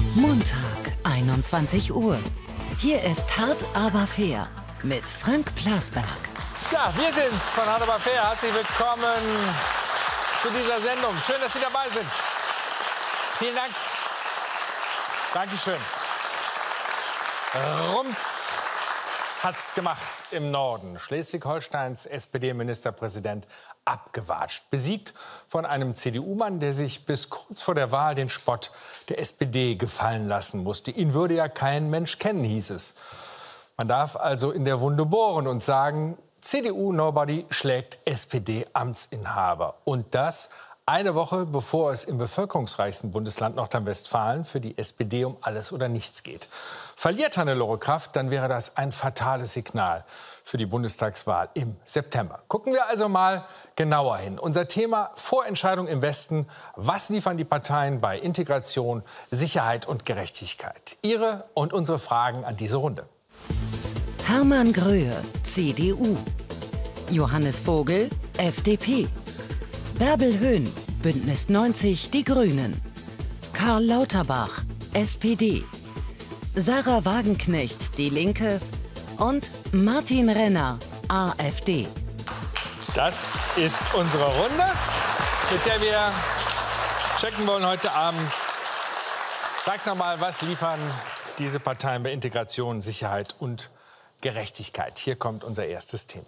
Montag, 21 Uhr. Hier ist Hart aber fair mit Frank Plasberg. Ja, wir sind's von Hart aber fair. Herzlich willkommen zu dieser Sendung. Schön, dass Sie dabei sind. Vielen Dank. Dankeschön. Rums hat's gemacht im Norden. Schleswig-Holsteins SPD-Ministerpräsident abgewatscht. Besiegt von einem CDU-Mann, der sich bis kurz vor der Wahl den Spott der SPD gefallen lassen musste. Ihn würde ja kein Mensch kennen, hieß es. Man darf also in der Wunde bohren und sagen, CDU-Nobody schlägt SPD-Amtsinhaber. Und das eine Woche, bevor es im bevölkerungsreichsten Bundesland Nordrhein-Westfalen für die SPD um alles oder nichts geht. Verliert Hannelore Kraft, dann wäre das ein fatales Signal für die Bundestagswahl im September. Gucken wir also mal genauer hin. Unser Thema: Vorentscheidung im Westen. Was liefern die Parteien bei Integration, Sicherheit und Gerechtigkeit? Ihre und unsere Fragen an diese Runde. Hermann Gröhe, CDU. Johannes Vogel, FDP. Bärbel Höhn, Bündnis 90, Die Grünen. Karl Lauterbach, SPD. Sarah Wagenknecht, Die Linke. Und Martin Renner, AfD. Das ist unsere Runde, mit der wir checken wollen heute Abend. Sag's noch mal, was liefern diese Parteien bei Integration, Sicherheit und Gerechtigkeit? Hier kommt unser erstes Thema.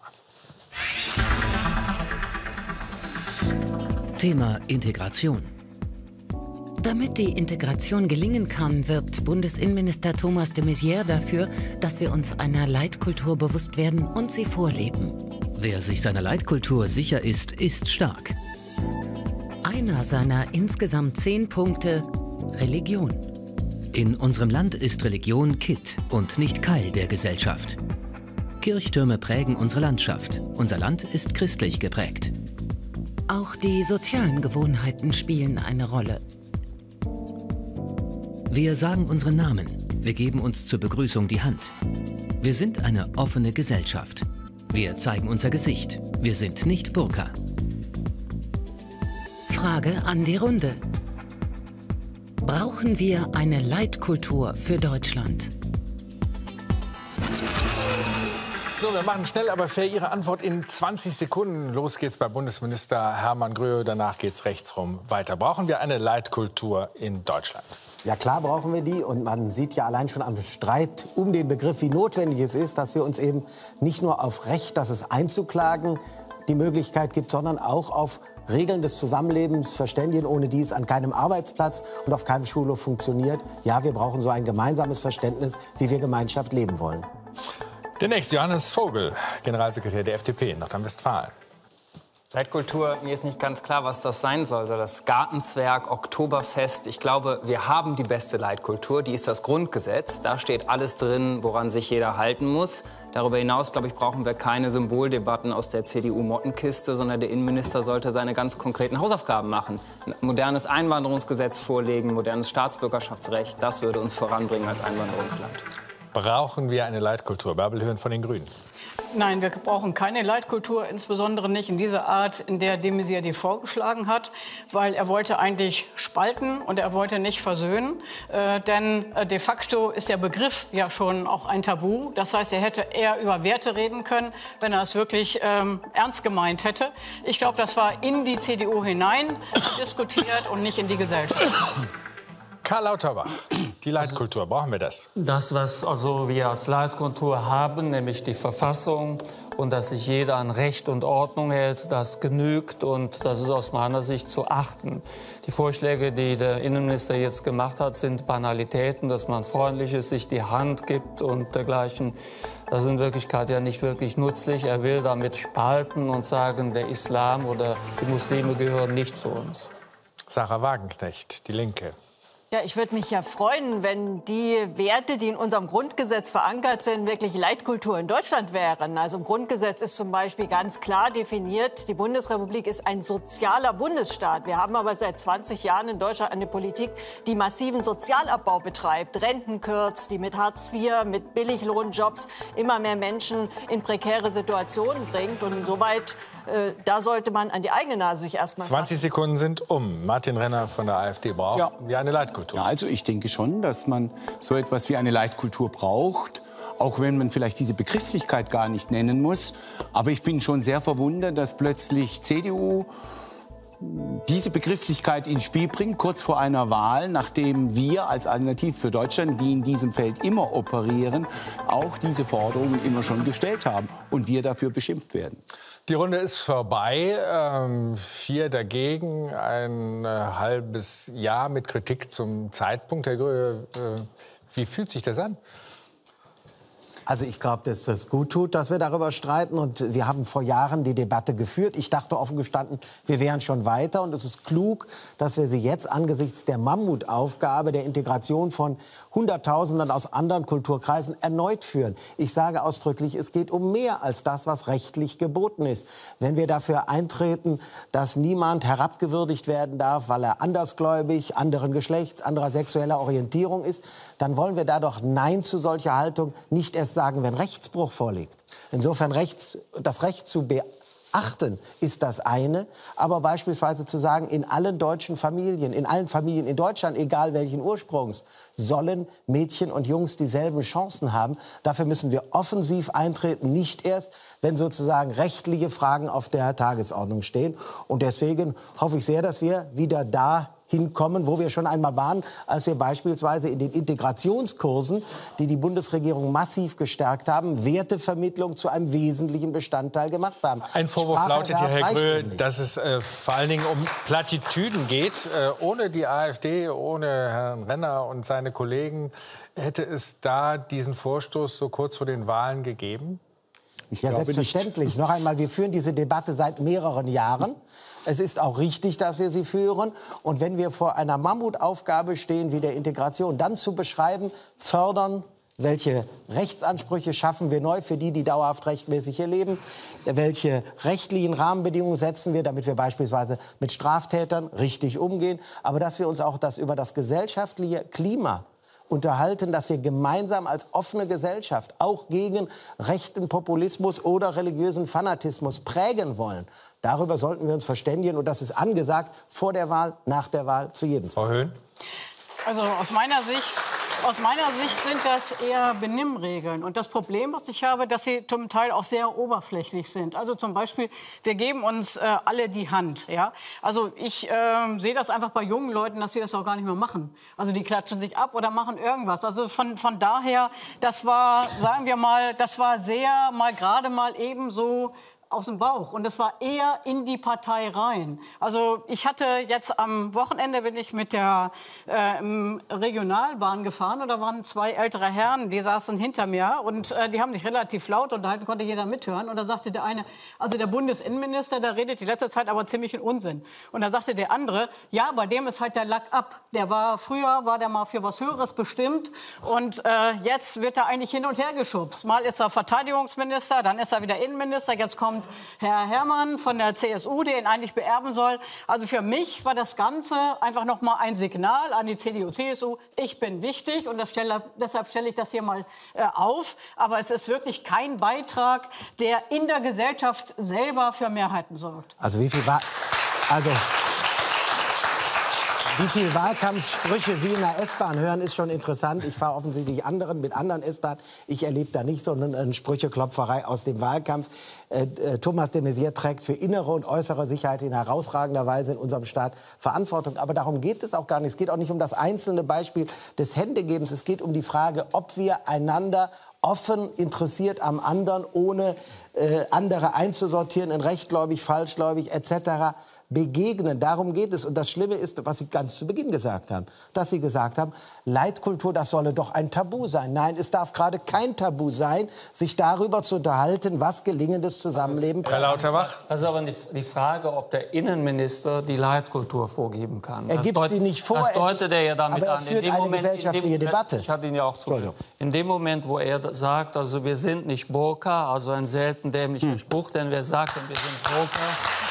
Thema Integration. Damit die Integration gelingen kann, wirbt Bundesinnenminister Thomas de Maizière dafür, dass wir uns einer Leitkultur bewusst werden und sie vorleben. Wer sich seiner Leitkultur sicher ist, ist stark. Einer seiner insgesamt 10 Punkte: Religion. In unserem Land ist Religion Kitt und nicht Keil der Gesellschaft. Kirchtürme prägen unsere Landschaft. Unser Land ist christlich geprägt. Auch die sozialen Gewohnheiten spielen eine Rolle. Wir sagen unseren Namen. Wir geben uns zur Begrüßung die Hand. Wir sind eine offene Gesellschaft. Wir zeigen unser Gesicht. Wir sind nicht Burka. Frage an die Runde. Brauchen wir eine Leitkultur für Deutschland? So, wir machen schnell aber fair. Ihre Antwort in 20 Sekunden. Los geht's bei Bundesminister Hermann Gröhe. Danach geht's rechtsrum weiter. Brauchen wir eine Leitkultur in Deutschland? Ja, klar brauchen wir die. Und man sieht ja allein schon am Streit um den Begriff, wie notwendig es ist, dass wir uns eben nicht nur auf Recht, das es einzuklagen, die Möglichkeit gibt, sondern auch auf Regeln des Zusammenlebens verständigen, ohne die es an keinem Arbeitsplatz und auf keinem Schulhof funktioniert. Ja, wir brauchen so ein gemeinsames Verständnis, wie wir Gemeinschaft leben wollen. Der nächste, Johannes Vogel, Generalsekretär der FDP in Nordrhein-Westfalen. Leitkultur, mir ist nicht ganz klar, was das sein soll. Das Gartenzwerg, Oktoberfest. Ich glaube, wir haben die beste Leitkultur. Die ist das Grundgesetz. Da steht alles drin, woran sich jeder halten muss. Darüber hinaus, glaube ich, brauchen wir keine Symboldebatten aus der CDU-Mottenkiste, sondern der Innenminister sollte seine ganz konkreten Hausaufgaben machen. Ein modernes Einwanderungsgesetz vorlegen, modernes Staatsbürgerschaftsrecht. Das würde uns voranbringen als Einwanderungsland. Brauchen wir eine Leitkultur? Bärbel Höhn von den Grünen. Nein, wir brauchen keine Leitkultur, insbesondere nicht in dieser Art, in der de Maizière die vorgeschlagen hat, weil er wollte eigentlich spalten und er wollte nicht versöhnen. Denn de facto ist der Begriff ja schon auch ein Tabu. Das heißt, er hätte eher über Werte reden können, wenn er es wirklich ernst gemeint hätte. Ich glaube, das war in die CDU hinein diskutiert und nicht in die Gesellschaft. Karl Lauterbach, die Leitkultur, brauchen wir das? Das, was wir als Leitkultur haben, nämlich die Verfassung und dass sich jeder an Recht und Ordnung hält, das genügt und das ist aus meiner Sicht zu achten. Die Vorschläge, die der Innenminister jetzt gemacht hat, sind Banalitäten, dass man freundlich ist, sich die Hand gibt und dergleichen. Das ist in Wirklichkeit ja nicht wirklich nützlich. Er will damit spalten und sagen, der Islam oder die Muslime gehören nicht zu uns. Sarah Wagenknecht, Die Linke. Ja, ich würde mich ja freuen, wenn die Werte, die in unserem Grundgesetz verankert sind, wirklich Leitkultur in Deutschland wären. Also im Grundgesetz ist zum Beispiel ganz klar definiert, die Bundesrepublik ist ein sozialer Bundesstaat. Wir haben aber seit 20 Jahren in Deutschland eine Politik, die massiven Sozialabbau betreibt, Renten kürzt, die mit Hartz IV, mit Billiglohnjobs immer mehr Menschen in prekäre Situationen bringt. Und insoweit da sollte man an die eigene Nase sich erstmal 20 fassen. Sekunden sind um. Martin Renner von der AfD braucht eine Leitkultur. Ja, also ich denke schon, dass man so etwas wie eine Leitkultur braucht. Auch wenn man vielleicht diese Begrifflichkeit gar nicht nennen muss. Aber ich bin schon sehr verwundert, dass plötzlich CDU diese Begrifflichkeit ins Spiel bringt, kurz vor einer Wahl, nachdem wir als Alternative für Deutschland, die in diesem Feld immer operieren, auch diese Forderungen immer schon gestellt haben und wir dafür beschimpft werden. Die Runde ist vorbei. 4 dagegen, ein halbes Jahr mit Kritik zum Zeitpunkt. Herr Gröhe, wie fühlt sich das an? Also ich glaube, dass es gut tut, dass wir darüber streiten. Und wir haben vor Jahren die Debatte geführt. Ich dachte offen gestanden, wir wären schon weiter. Und es ist klug, dass wir sie jetzt angesichts der Mammutaufgabe der Integration von Hunderttausenden aus anderen Kulturkreisen erneut führen. Ich sage ausdrücklich, es geht um mehr als das, was rechtlich geboten ist. Wenn wir dafür eintreten, dass niemand herabgewürdigt werden darf, weil er andersgläubig, anderen Geschlechts, anderer sexueller Orientierung ist, dann wollen wir da doch Nein zu solcher Haltung nicht erst sagen, wenn Rechtsbruch vorliegt. Insofern das Recht zu beachten ist das eine, aber beispielsweise zu sagen, in allen deutschen Familien, in allen Familien in Deutschland, egal welchen Ursprungs, sollen Mädchen und Jungs dieselben Chancen haben. Dafür müssen wir offensiv eintreten, nicht erst, wenn sozusagen rechtliche Fragen auf der Tagesordnung stehen. Und deswegen hoffe ich sehr, dass wir wieder da hinkommen, wo wir schon einmal waren, als wir beispielsweise in den Integrationskursen, die die Bundesregierung massiv gestärkt haben, Wertevermittlung zu einem wesentlichen Bestandteil gemacht haben. Ein Vorwurf lautet hier, Herr Gröhe, dass es vor allen Dingen um Plattitüden geht. Ohne die AfD, ohne Herrn Renner und seine Kollegen, hätte es da diesen Vorstoß so kurz vor den Wahlen gegeben? Ja, selbstverständlich. Noch einmal, wir führen diese Debatte seit mehreren Jahren. Es ist auch richtig, dass wir sie führen. Und wenn wir vor einer Mammutaufgabe stehen wie der Integration, dann zu beschreiben, fördern, welche Rechtsansprüche schaffen wir neu für die, die dauerhaft rechtmäßig hier leben, welche rechtlichen Rahmenbedingungen setzen wir, damit wir beispielsweise mit Straftätern richtig umgehen, aber dass wir uns auch über das gesellschaftliche Klima unterhalten, dass wir gemeinsam als offene Gesellschaft auch gegen rechten Populismus oder religiösen Fanatismus prägen wollen. Darüber sollten wir uns verständigen und das ist angesagt vor der Wahl, nach der Wahl, zu jedem Zeitpunkt. Frau Höhn? Also aus meiner Sicht sind das eher Benimmregeln. Und das Problem, was ich habe, dass sie zum Teil auch sehr oberflächlich sind. Also zum Beispiel, wir geben uns alle die Hand. Ja? Also ich sehe das einfach bei jungen Leuten, dass sie das auch gar nicht mehr machen. Also die klatschen sich ab oder machen irgendwas. Also von daher, das war, sagen wir mal, das war sehr mal gerade mal eben so aus dem Bauch. Und das war eher in die Partei rein. Also ich hatte jetzt am Wochenende, bin ich mit der Regionalbahn gefahren und da waren 2 ältere Herren, die saßen hinter mir und die haben sich relativ laut unterhalten, konnte jeder mithören. Und da sagte der eine, also der Bundesinnenminister, der redet die letzte Zeit aber ziemlich in Unsinn. Und da sagte der andere, ja, bei dem ist halt der Lack ab. Früher war der mal für was Höheres bestimmt und jetzt wird er eigentlich hin und her geschubst. Mal ist er Verteidigungsminister, dann ist er wieder Innenminister, jetzt kommt Herr Herrmann von der CSU, der ihn eigentlich beerben soll. Also für mich war das Ganze einfach noch mal ein Signal an die CDU, CSU. Ich bin wichtig und deshalb stelle ich das hier mal auf. Aber es ist wirklich kein Beitrag, der in der Gesellschaft selber für Mehrheiten sorgt. Also wie viel Wahlkampfsprüche Sie in der S-Bahn hören, ist schon interessant. Ich fahre offensichtlich mit anderen S-Bahn. Ich erlebe da nicht so eine Sprücheklopferei aus dem Wahlkampf. Thomas de Maizière trägt für innere und äußere Sicherheit in herausragender Weise in unserem Staat Verantwortung. Aber darum geht es auch gar nicht. Es geht auch nicht um das einzelne Beispiel des Händegebens. Es geht um die Frage, ob wir einander offen, interessiert am anderen, ohne andere einzusortieren in rechtgläubig, falschgläubig etc. begegnen. Darum geht es. Und das Schlimme ist, was Sie ganz zu Beginn gesagt haben, dass Sie gesagt haben, Leitkultur, das solle doch ein Tabu sein. Nein, es darf gerade kein Tabu sein, sich darüber zu unterhalten, was gelingendes Zusammenleben Herr Lauterbach? Das ist aber die Frage, ob der Innenminister die Leitkultur vorgeben kann. Er gibt sie nicht vor. Das deutet er ja damit aber er an. führt eine gesellschaftliche Debatte. Ich hatte ihn ja auch zugehört. In dem Moment, wo er sagt, also wir sind nicht Burka, also ein selten dämlicher Spruch, denn wer sagt, wir sind Burka,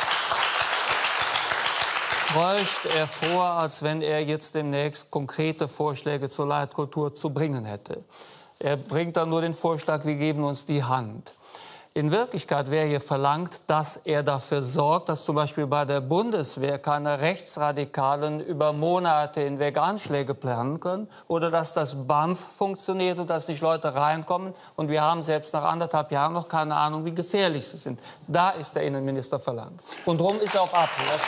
täuscht er vor, als wenn er jetzt demnächst konkrete Vorschläge zur Leitkultur zu bringen hätte. Er bringt dann nur den Vorschlag, wir geben uns die Hand. In Wirklichkeit wäre hier verlangt, dass er dafür sorgt, dass zum Beispiel bei der Bundeswehr keine Rechtsradikalen über Monate hinweg Anschläge planen können oder dass das BAMF funktioniert und dass nicht Leute reinkommen. Und wir haben selbst nach 1,5 Jahren noch keine Ahnung, wie gefährlich sie sind. Da ist der Innenminister verlangt. Und drum ist er auf Abruf.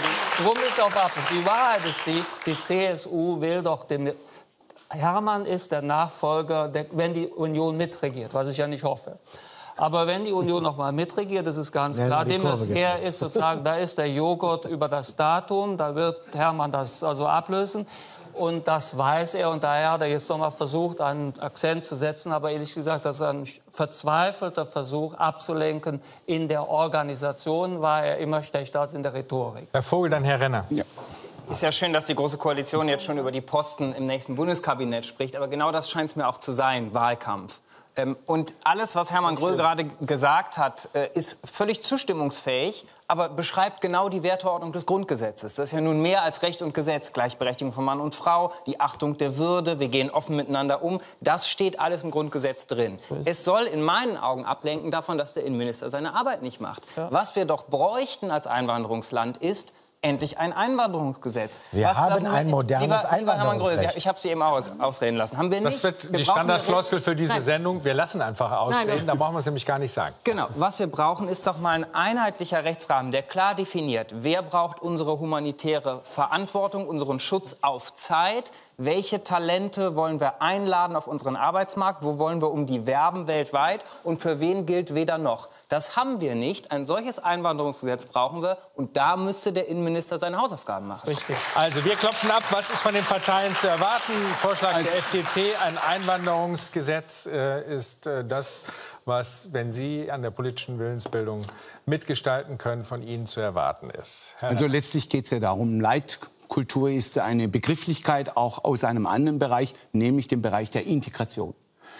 Die Wahrheit ist die CSU will doch dem... Hermann ist der Nachfolger, wenn die Union mitregiert, was ich ja nicht hoffe. Aber wenn die Union noch mal mitregiert, das ist ganz klar. Er ist sozusagen, da ist der Joghurt über das Datum, da wird Hermann das also ablösen. Und das weiß er. Und daher hat er jetzt noch mal versucht, einen Akzent zu setzen. Aber ehrlich gesagt, das ist ein verzweifelter Versuch, abzulenken. In der Organisation war er immer schlechter als in der Rhetorik. Herr Vogel, dann Herr Renner. Ja. Ist ja schön, dass die Große Koalition jetzt schon über die Posten im nächsten Bundeskabinett spricht. Aber genau das scheint es mir auch zu sein, Wahlkampf. Und alles, was Hermann Gröll gerade gesagt hat, ist völlig zustimmungsfähig, aber beschreibt genau die Werteordnung des Grundgesetzes. Das ist ja nun mehr als Recht und Gesetz. Gleichberechtigung von Mann und Frau, die Achtung der Würde, wir gehen offen miteinander um. Das steht alles im Grundgesetz drin. Es soll in meinen Augen ablenken davon, dass der Innenminister seine Arbeit nicht macht. Ja. Was wir doch bräuchten als Einwanderungsland ist endlich ein Einwanderungsgesetz. Wir haben ein modernes Einwanderungsrecht. Ich habe Sie eben ausreden lassen. Haben wir nicht. Das wird die Standardfloskel für diese Sendung. Wir lassen einfach ausreden, da brauchen wir es nämlich gar nicht sagen. Genau. Was wir brauchen, ist doch mal ein einheitlicher Rechtsrahmen, der klar definiert, wer braucht unsere humanitäre Verantwortung, unseren Schutz auf Zeit, welche Talente wollen wir einladen auf unseren Arbeitsmarkt, wo wollen wir um die werben weltweit und für wen gilt weder noch. Das haben wir nicht. Ein solches Einwanderungsgesetz brauchen wir und da müsste der Innenminister seine Hausaufgaben machen. Richtig. Also wir klopfen ab, was ist von den Parteien zu erwarten? Vorschlag der FDP, ein Einwanderungsgesetz ist das, was, wenn Sie an der politischen Willensbildung mitgestalten können, von Ihnen zu erwarten ist. Also letztlich geht es ja darum, Leitkultur ist eine Begrifflichkeit auch aus einem anderen Bereich, nämlich dem Bereich der Integration.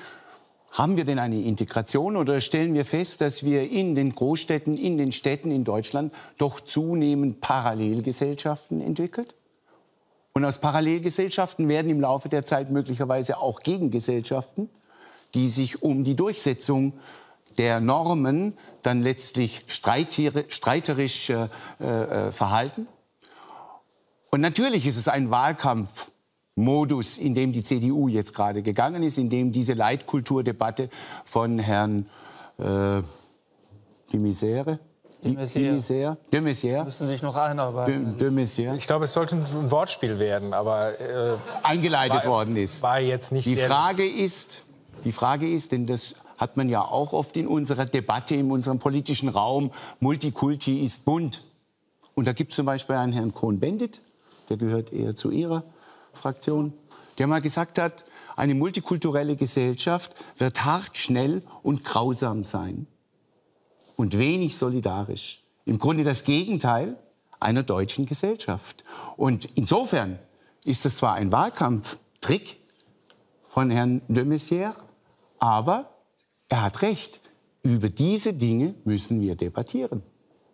Haben wir denn eine Integration oder stellen wir fest, dass wir in den Großstädten, in den Städten in Deutschland doch zunehmend Parallelgesellschaften entwickelt? Und aus Parallelgesellschaften werden im Laufe der Zeit möglicherweise auch Gegengesellschaften, die sich um die Durchsetzung der Normen dann letztlich streiterisch verhalten. Und natürlich ist es ein Wahlkampfmodus, in dem die CDU jetzt gerade gegangen ist, in dem diese Leitkulturdebatte von Herrn de Maizière. Müssen sich noch einarbeiten. Ich glaube, es sollte ein Wortspiel werden, aber eingeleitet worden ist. War jetzt nicht die Frage ist, denn das hat man ja auch oft in unserer Debatte, in unserem politischen Raum, Multikulti ist bunt. Und da gibt es zum Beispiel einen Herrn Cohn-Bendit, der gehört eher zu Ihrer Fraktion, der mal gesagt hat, eine multikulturelle Gesellschaft wird hart, schnell und grausam sein und wenig solidarisch. Im Grunde das Gegenteil einer deutschen Gesellschaft. Und insofern ist das zwar ein Wahlkampftrick von Herrn de Maizière, aber er hat recht. Über diese Dinge müssen wir debattieren.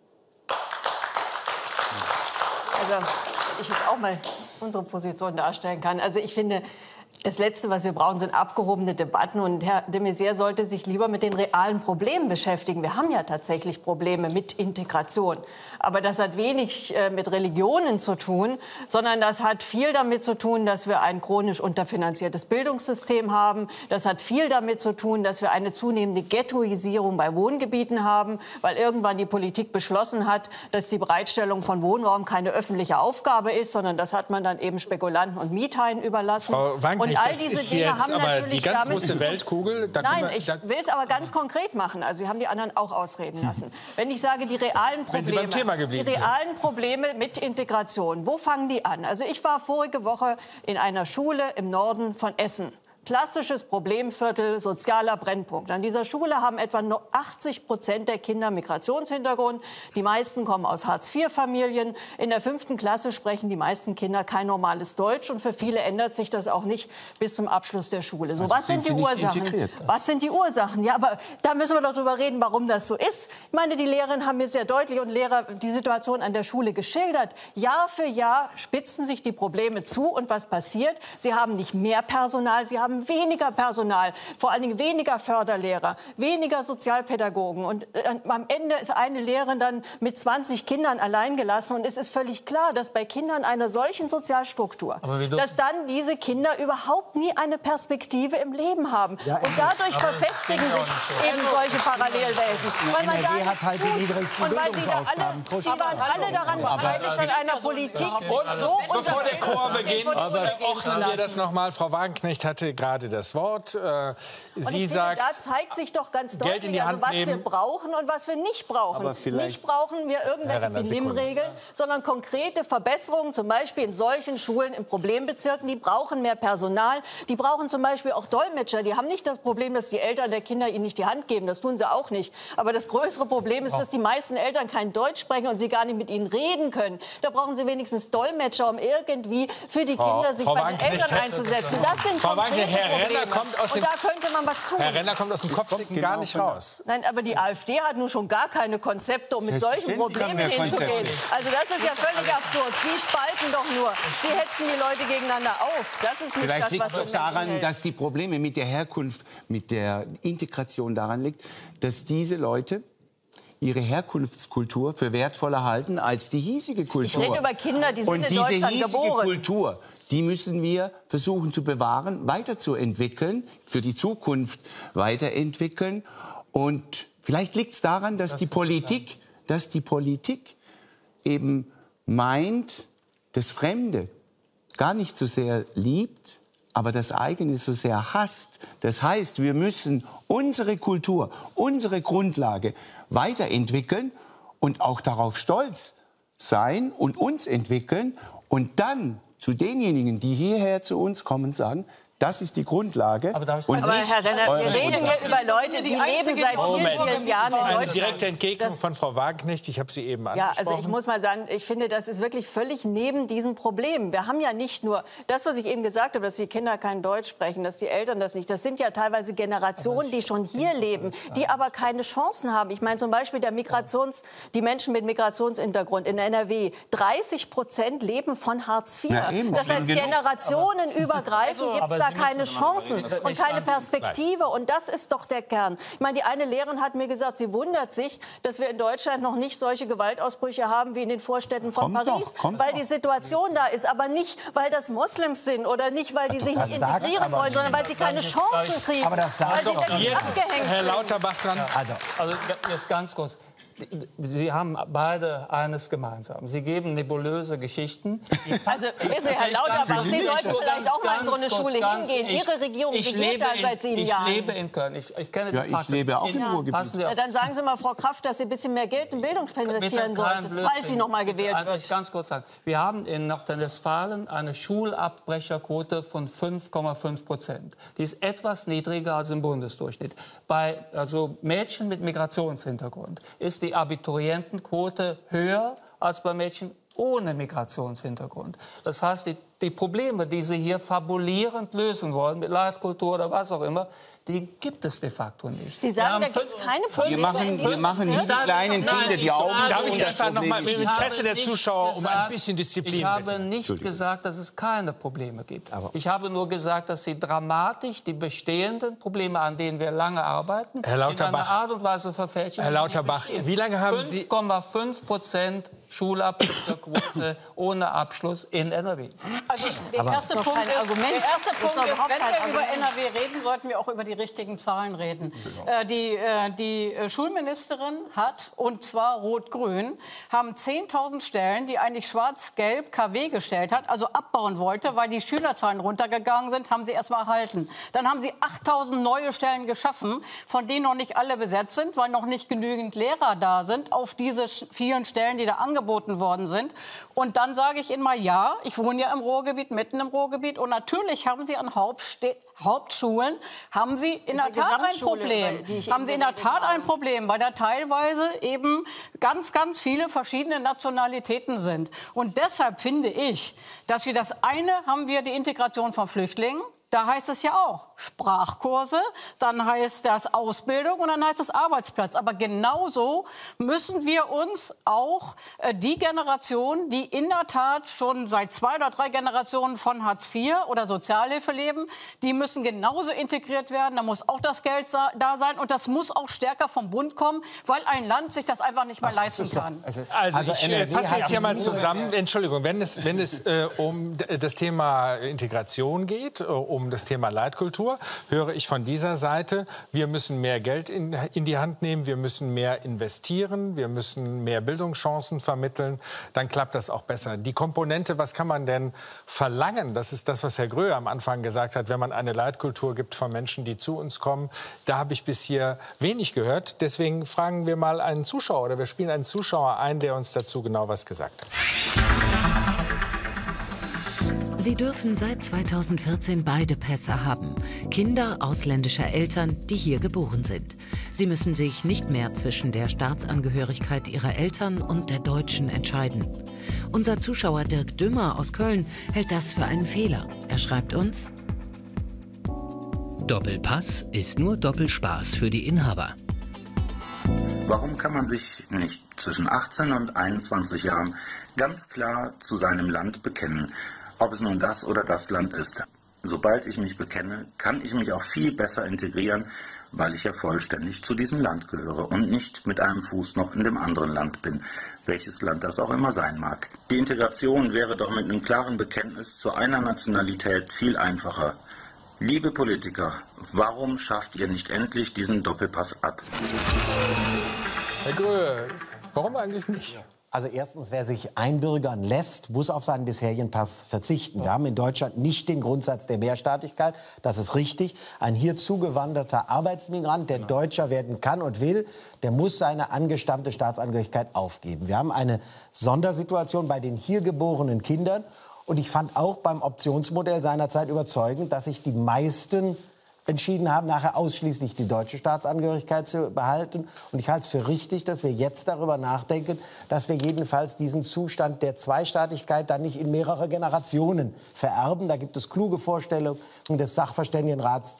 Also, ich jetzt auch mal unsere Position darstellen kann. Also ich finde, das Letzte, was wir brauchen, sind abgehobene Debatten. Und Herr de Maizière sollte sich lieber mit den realen Problemen beschäftigen. Wir haben ja tatsächlich Probleme mit Integration. Aber das hat wenig mit Religionen zu tun, sondern das hat viel damit zu tun, dass wir ein chronisch unterfinanziertes Bildungssystem haben. Das hat viel damit zu tun, dass wir eine zunehmende Ghettoisierung bei Wohngebieten haben, weil irgendwann die Politik beschlossen hat, dass die Bereitstellung von Wohnraum keine öffentliche Aufgabe ist, sondern das hat man dann eben Spekulanten und Miethaien überlassen. Und all diese Dinge haben natürlich die ganz große Weltkugel. Nein, ich will es aber ganz konkret machen. Also Sie haben die anderen auch ausreden lassen. Wenn ich sage, die realen Probleme mit Integration, wo fangen die an? Also ich war vorige Woche in einer Schule im Norden von Essen. Klassisches Problemviertel, sozialer Brennpunkt. An dieser Schule haben etwa 80% der Kinder Migrationshintergrund. Die meisten kommen aus Hartz-IV-Familien. In der 5. Klasse sprechen die meisten Kinder kein normales Deutsch. Und für viele ändert sich das auch nicht bis zum Abschluss der Schule. So, also was sind die Ursachen? Was sind die Ursachen? Ja, aber da müssen wir doch drüber reden, warum das so ist. Ich meine, die Lehrerinnen haben mir sehr deutlich und Lehrer die Situation an der Schule geschildert. Jahr für Jahr spitzen sich die Probleme zu. Und was passiert? Sie haben nicht mehr Personal, sie haben haben weniger Personal, vor allen Dingen weniger Förderlehrer, weniger Sozialpädagogen. Und am Ende ist eine Lehrerin dann mit 20 Kindern allein gelassen. Und es ist völlig klar, dass bei Kindern einer solchen Sozialstruktur, dass dann diese Kinder überhaupt nie eine Perspektive im Leben haben. Ja, und dadurch verfestigen sich eben solche Parallelwelten. Weil man NRW hat halt die niedrigsten Bildungsausgaben. Die waren alle daran beteiligt an einer Politik. So bevor der Chor beginnt, ordnen wir das nochmal. Frau Wagenknecht hatte gerade das Wort. Sie sagt, da zeigt sich doch ganz deutlich, also was wir brauchen und was wir nicht brauchen. Nicht brauchen wir irgendwelche Benimmregeln, sondern konkrete Verbesserungen, zum Beispiel in solchen Schulen in Problembezirken. Die brauchen mehr Personal. Die brauchen zum Beispiel auch Dolmetscher. Die haben nicht das Problem, dass die Eltern der Kinder ihnen nicht die Hand geben. Das tun sie auch nicht. Aber das größere Problem ist, dass die meisten Eltern kein Deutsch sprechen und sie gar nicht mit ihnen reden können. Da brauchen sie wenigstens Dolmetscher, um irgendwie für die Kinder sich bei den Eltern einzusetzen. Das sind konkrete Probleme. Und da könnte man was tun. Herr Renner kommt aus dem Kopfnicken gar nicht raus. Nein, aber die AfD hat nun schon gar keine Konzepte, um mit solchen Problemen hinzugehen. Also das ist ja völlig absurd. Sie spalten doch nur. Sie hetzen die Leute gegeneinander auf. Das ist nicht Vielleicht das, was liegt es daran, dass die Probleme mit der Herkunft, mit der Integration daran liegt, dass diese Leute ihre Herkunftskultur für wertvoller halten als die hiesige Kultur. Ich rede über Kinder, die sind in Deutschland geboren. Und diese hiesige Kultur, die müssen wir versuchen zu bewahren, weiterzuentwickeln, für die Zukunft weiterentwickeln. Und vielleicht liegt es daran, dass die Politik eben meint, das Fremde gar nicht so sehr liebt, aber das eigene so sehr hasst. Das heißt, wir müssen unsere Kultur, unsere Grundlage weiterentwickeln und auch darauf stolz sein und uns entwickeln und dann zu denjenigen, die hierher zu uns kommen, sagen, das ist die Grundlage. Aber Herr Renner, wir reden hier über Leute, die leben seit vielen Jahren in Deutschland. Eine direkte Entgegnung von Frau Wagenknecht. Ich habe sie eben angesprochen. Ja, also ich muss mal sagen, ich finde, das ist wirklich völlig neben diesem Problem. Wir haben ja nicht nur das, was ich eben gesagt habe, dass die Kinder kein Deutsch sprechen, dass die Eltern das nicht. Das sind ja teilweise Generationen, die schon hier leben, die aber keine Chancen haben. Ich meine zum Beispiel die Menschen mit Migrationshintergrund in NRW. 30% leben von Hartz IV. Ja, das heißt, generationenübergreifend gibt es da keine Chancen und keine Perspektive. Und das ist doch der Kern. Ich meine, die eine Lehrerin hat mir gesagt, sie wundert sich, dass wir in Deutschland noch nicht solche Gewaltausbrüche haben wie in den Vorstädten von Paris. Weil die Situation da ist. Aber nicht, weil das Moslems sind oder nicht, weil die sich nicht integrieren wollen, sondern weil sie keine Chancen kriegen. Aber das sagt weil sie jetzt abgehängt Herr Lauterbach dran. Also jetzt ganz kurz. Sie haben beide eines gemeinsam. Sie geben nebulöse Geschichten. Also, wissen Sie, Herr Lauterbach, Sie sollten vielleicht auch mal in so eine Schule hingehen. Ihre Regierung regiert da seit 7 Jahren. Ich lebe in Köln. Ich kenne die Fakten. Ich lebe auch im Ruhrgebiet. Ja, dann sagen Sie mal, Frau Kraft, dass sie ein bisschen mehr Geld in Bildung investieren sollten, falls sie noch mal gewählt wird. Ich ganz kurz sagen. Wir haben in Nordrhein-Westfalen eine Schulabbrecherquote von 5,5%. Die ist etwas niedriger als im Bundesdurchschnitt. Bei Mädchen mit Migrationshintergrund ist die Abiturientenquote höher als bei Mädchen ohne Migrationshintergrund. Das heißt, die Probleme, die Sie hier fabulierend lösen wollen, mit Leitkultur oder was auch immer, die gibt es de facto nicht. Sie sagen, da gibt es keine Probleme. Wir machen nicht die kleinen Kinder die Augen zu. Darf ich einfach noch mal im Interesse der Zuschauer um ein bisschen Disziplin Ich habe nicht gesagt, dass es keine Probleme gibt. Ich habe nur gesagt, dass Sie dramatisch die bestehenden Probleme, an denen wir lange arbeiten, Herr Lauterbach, in einer Art und Weise verfälschen. Herr Lauterbach, wie lange haben Sie 5,5% Schulabschlussquote ohne Abschluss in NRW. Also der erste Punkt ist, wenn wir über NRW reden, sollten wir auch über die richtigen Zahlen reden. Die Schulministerin hat, und zwar Rot-Grün, haben 10.000 Stellen, die eigentlich Schwarz-Gelb KW gestellt hat, also abbauen wollte, weil die Schülerzahlen runtergegangen sind, haben sie erstmal erhalten. Dann haben sie 8.000 neue Stellen geschaffen, von denen noch nicht alle besetzt sind, weil noch nicht genügend Lehrer da sind auf diese vielen Stellen, die da angeboten worden sind. Und dann sage ich Ihnen mal, ja, ich wohne ja im Ruhrgebiet, mitten im Ruhrgebiet, und natürlich haben Sie an Hauptschulen haben Sie in der Tat ein Problem. Haben Sie in der Tat ein Problem, weil da teilweise eben ganz, ganz viele verschiedene Nationalitäten sind. Und deshalb finde ich, dass wir das eine haben wir die Integration von Flüchtlingen. Da heißt es ja auch Sprachkurse, dann heißt das Ausbildung und dann heißt das Arbeitsplatz. Aber genauso müssen wir uns auch die Generation, die in der Tat schon seit 2 oder 3 Generationen von Hartz IV oder Sozialhilfe leben, die müssen genauso integriert werden. Da muss auch das Geld da sein und das muss auch stärker vom Bund kommen, weil ein Land sich das einfach nicht mehr leisten kann. Also ich fasse jetzt hier mal zusammen. Entschuldigung, wenn es um das Thema Integration geht, um das Thema Leitkultur, höre ich von dieser Seite, wir müssen mehr Geld in die Hand nehmen, wir müssen mehr investieren, wir müssen mehr Bildungschancen vermitteln, dann klappt das auch besser. Die Komponente, was kann man denn verlangen? Das ist das, was Herr Gröhe am Anfang gesagt hat, wenn man eine Leitkultur gibt von Menschen, die zu uns kommen. Da habe ich bis hier wenig gehört. Deswegen fragen wir mal einen Zuschauer oder wir spielen einen Zuschauer ein, der uns dazu genau was gesagt hat. Sie dürfen seit 2014 beide Pässe haben. Kinder ausländischer Eltern, die hier geboren sind. Sie müssen sich nicht mehr zwischen der Staatsangehörigkeit ihrer Eltern und der deutschen entscheiden. Unser Zuschauer Dirk Dümmer aus Köln hält das für einen Fehler. Er schreibt uns: Doppelpass ist nur Doppelspaß für die Inhaber. Warum kann man sich nicht zwischen 18 und 21 Jahren ganz klar zu seinem Land bekennen? Ob es nun das oder das Land ist. Sobald ich mich bekenne, kann ich mich auch viel besser integrieren, weil ich ja vollständig zu diesem Land gehöre und nicht mit einem Fuß noch in dem anderen Land bin, welches Land das auch immer sein mag. Die Integration wäre doch mit einem klaren Bekenntnis zu einer Nationalität viel einfacher. Liebe Politiker, warum schafft ihr nicht endlich diesen Doppelpass ab? Herr Gröhe, warum eigentlich nicht? Also erstens, wer sich einbürgern lässt, muss auf seinen bisherigen Pass verzichten. Wir haben in Deutschland nicht den Grundsatz der Mehrstaatlichkeit, das ist richtig. Ein hier zugewanderter Arbeitsmigrant, der Deutscher werden kann und will, der muss seine angestammte Staatsangehörigkeit aufgeben. Wir haben eine Sondersituation bei den hier geborenen Kindern. Und ich fand auch beim Optionsmodell seinerzeit überzeugend, dass sich die meisten entschieden haben, nachher ausschließlich die deutsche Staatsangehörigkeit zu behalten. Und ich halte es für richtig, dass wir jetzt darüber nachdenken, dass wir jedenfalls diesen Zustand der Zweistaatlichkeit dann nicht in mehrere Generationen vererben. Da gibt es kluge Vorstellungen des Sachverständigenrats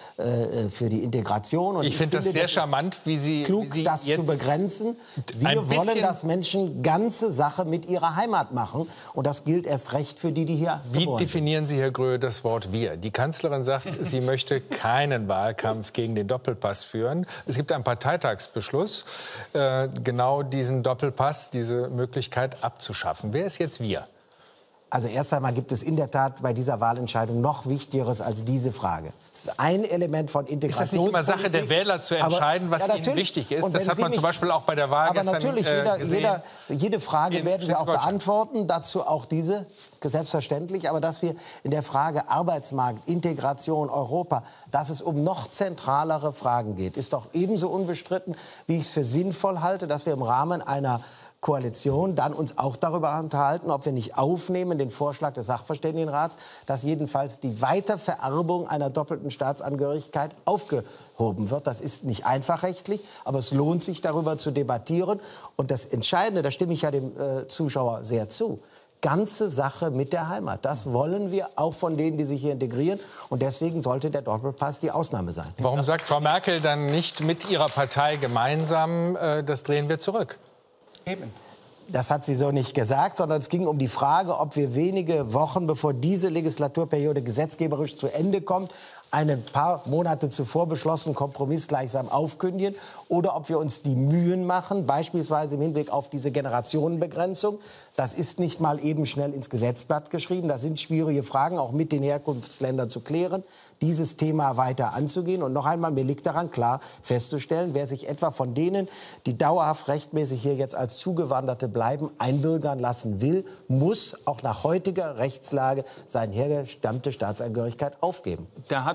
für die Integration. Und ich finde das sehr charmant, wie Sie das jetzt zu begrenzen. Wir wollen, dass Menschen ganze Sache mit ihrer Heimat machen. Und das gilt erst recht für die, die hier Wie geboren sind. definieren Sie, Herr Gröhe, das Wort wir? Die Kanzlerin sagt, sie möchte keinen Wahlkampf gegen den Doppelpass führen. Es gibt einen Parteitagsbeschluss, genau diesen Doppelpass, diese Möglichkeit abzuschaffen. Wer ist jetzt wir? Also erst einmal gibt es in der Tat bei dieser Wahlentscheidung noch Wichtigeres als diese Frage. Es ist ein Element von Integration. Ist das nicht immer Sache der Wähler zu entscheiden, was ihnen wichtig ist? Das hat man zum Beispiel auch bei der Wahl gestern gesehen. Jede Frage werden wir auch beantworten, dazu auch diese, selbstverständlich. Aber dass wir in der Frage Arbeitsmarkt, Integration, Europa, dass es um noch zentralere Fragen geht, ist doch ebenso unbestritten, wie ich es für sinnvoll halte, dass wir im Rahmen einer Koalition dann uns auch darüber unterhalten, ob wir nicht aufnehmen den Vorschlag des Sachverständigenrats, dass jedenfalls die Weitervererbung einer doppelten Staatsangehörigkeit aufgehoben wird. Das ist nicht einfach rechtlich, aber es lohnt sich, darüber zu debattieren. Und das Entscheidende, da stimme ich ja dem Zuschauer sehr zu, ganze Sache mit der Heimat. Das wollen wir auch von denen, die sich hier integrieren. Und deswegen sollte der Doppelpass die Ausnahme sein. Warum sagt Frau Merkel dann nicht mit ihrer Partei gemeinsam, das drehen wir zurück? Eben. Das hat sie so nicht gesagt, sondern es ging um die Frage, ob wir wenige Wochen, bevor diese Legislaturperiode gesetzgeberisch zu Ende kommt, einen paar Monate zuvor beschlossenen Kompromiss gleichsam aufkündigen oder ob wir uns die Mühen machen, beispielsweise im Hinblick auf diese Generationenbegrenzung. Das ist nicht mal eben schnell ins Gesetzblatt geschrieben. Das sind schwierige Fragen, auch mit den Herkunftsländern zu klären, dieses Thema weiter anzugehen. Und noch einmal, mir liegt daran, klar festzustellen, wer sich etwa von denen, die dauerhaft rechtmäßig hier jetzt als Zugewanderte bleiben, einbürgern lassen will, muss auch nach heutiger Rechtslage seine hergestammte Staatsangehörigkeit aufgeben. Da hat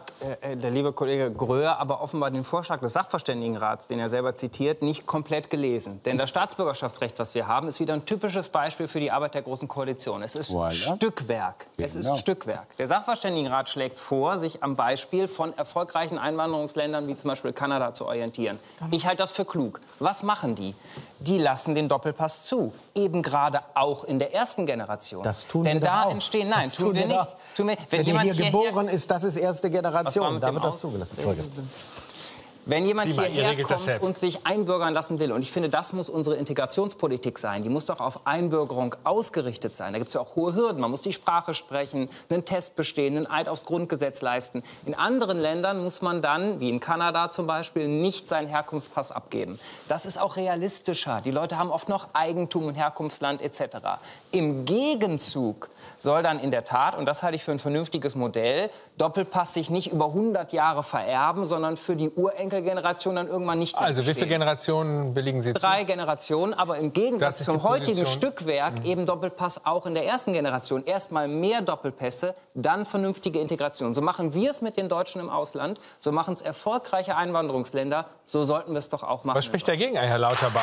hat der liebe Kollege Gröhe aber offenbar den Vorschlag des Sachverständigenrats, den er selber zitiert, nicht komplett gelesen. Denn das Staatsbürgerschaftsrecht, was wir haben, ist wieder ein typisches Beispiel für die Arbeit der Großen Koalition. Es ist Stückwerk. Es ist Stückwerk. Der Sachverständigenrat schlägt vor, sich am Beispiel von erfolgreichen Einwanderungsländern wie zum Beispiel Kanada zu orientieren. Ich halte das für klug. Was machen die? Die lassen den Doppelpass zu. Eben gerade auch in der ersten Generation. Das tun Denn wir da doch auch. entstehen, nein, tun wir nicht. Wenn Wer jemand hier geboren ist, das ist erste Generation. Da wird das zugelassen. Entschuldigung. Wenn jemand hierher kommt und sich einbürgern lassen will, und ich finde, das muss unsere Integrationspolitik sein, die muss doch auf Einbürgerung ausgerichtet sein. Da gibt es ja auch hohe Hürden. Man muss die Sprache sprechen, einen Test bestehen, einen Eid aufs Grundgesetz leisten. In anderen Ländern muss man dann, wie in Kanada zum Beispiel, nicht seinen Herkunftspass abgeben. Das ist auch realistischer. Die Leute haben oft noch Eigentum im Herkunftsland etc. Im Gegenzug soll dann in der Tat, und das halte ich für ein vernünftiges Modell, Doppelpass sich nicht über 100 Jahre vererben, sondern für die Urenkel Generation dann irgendwann nicht mehr Also wie viele Generationen billigen Sie zu? 3 Generationen, aber im Gegensatz zum heutigen Stückwerk eben Doppelpass auch in der ersten Generation. Erstmal mehr Doppelpässe, dann vernünftige Integration. So machen wir es mit den Deutschen im Ausland, so machen es erfolgreiche Einwanderungsländer, so sollten wir es doch auch machen. Was spricht dagegen, Herr Lauterbach?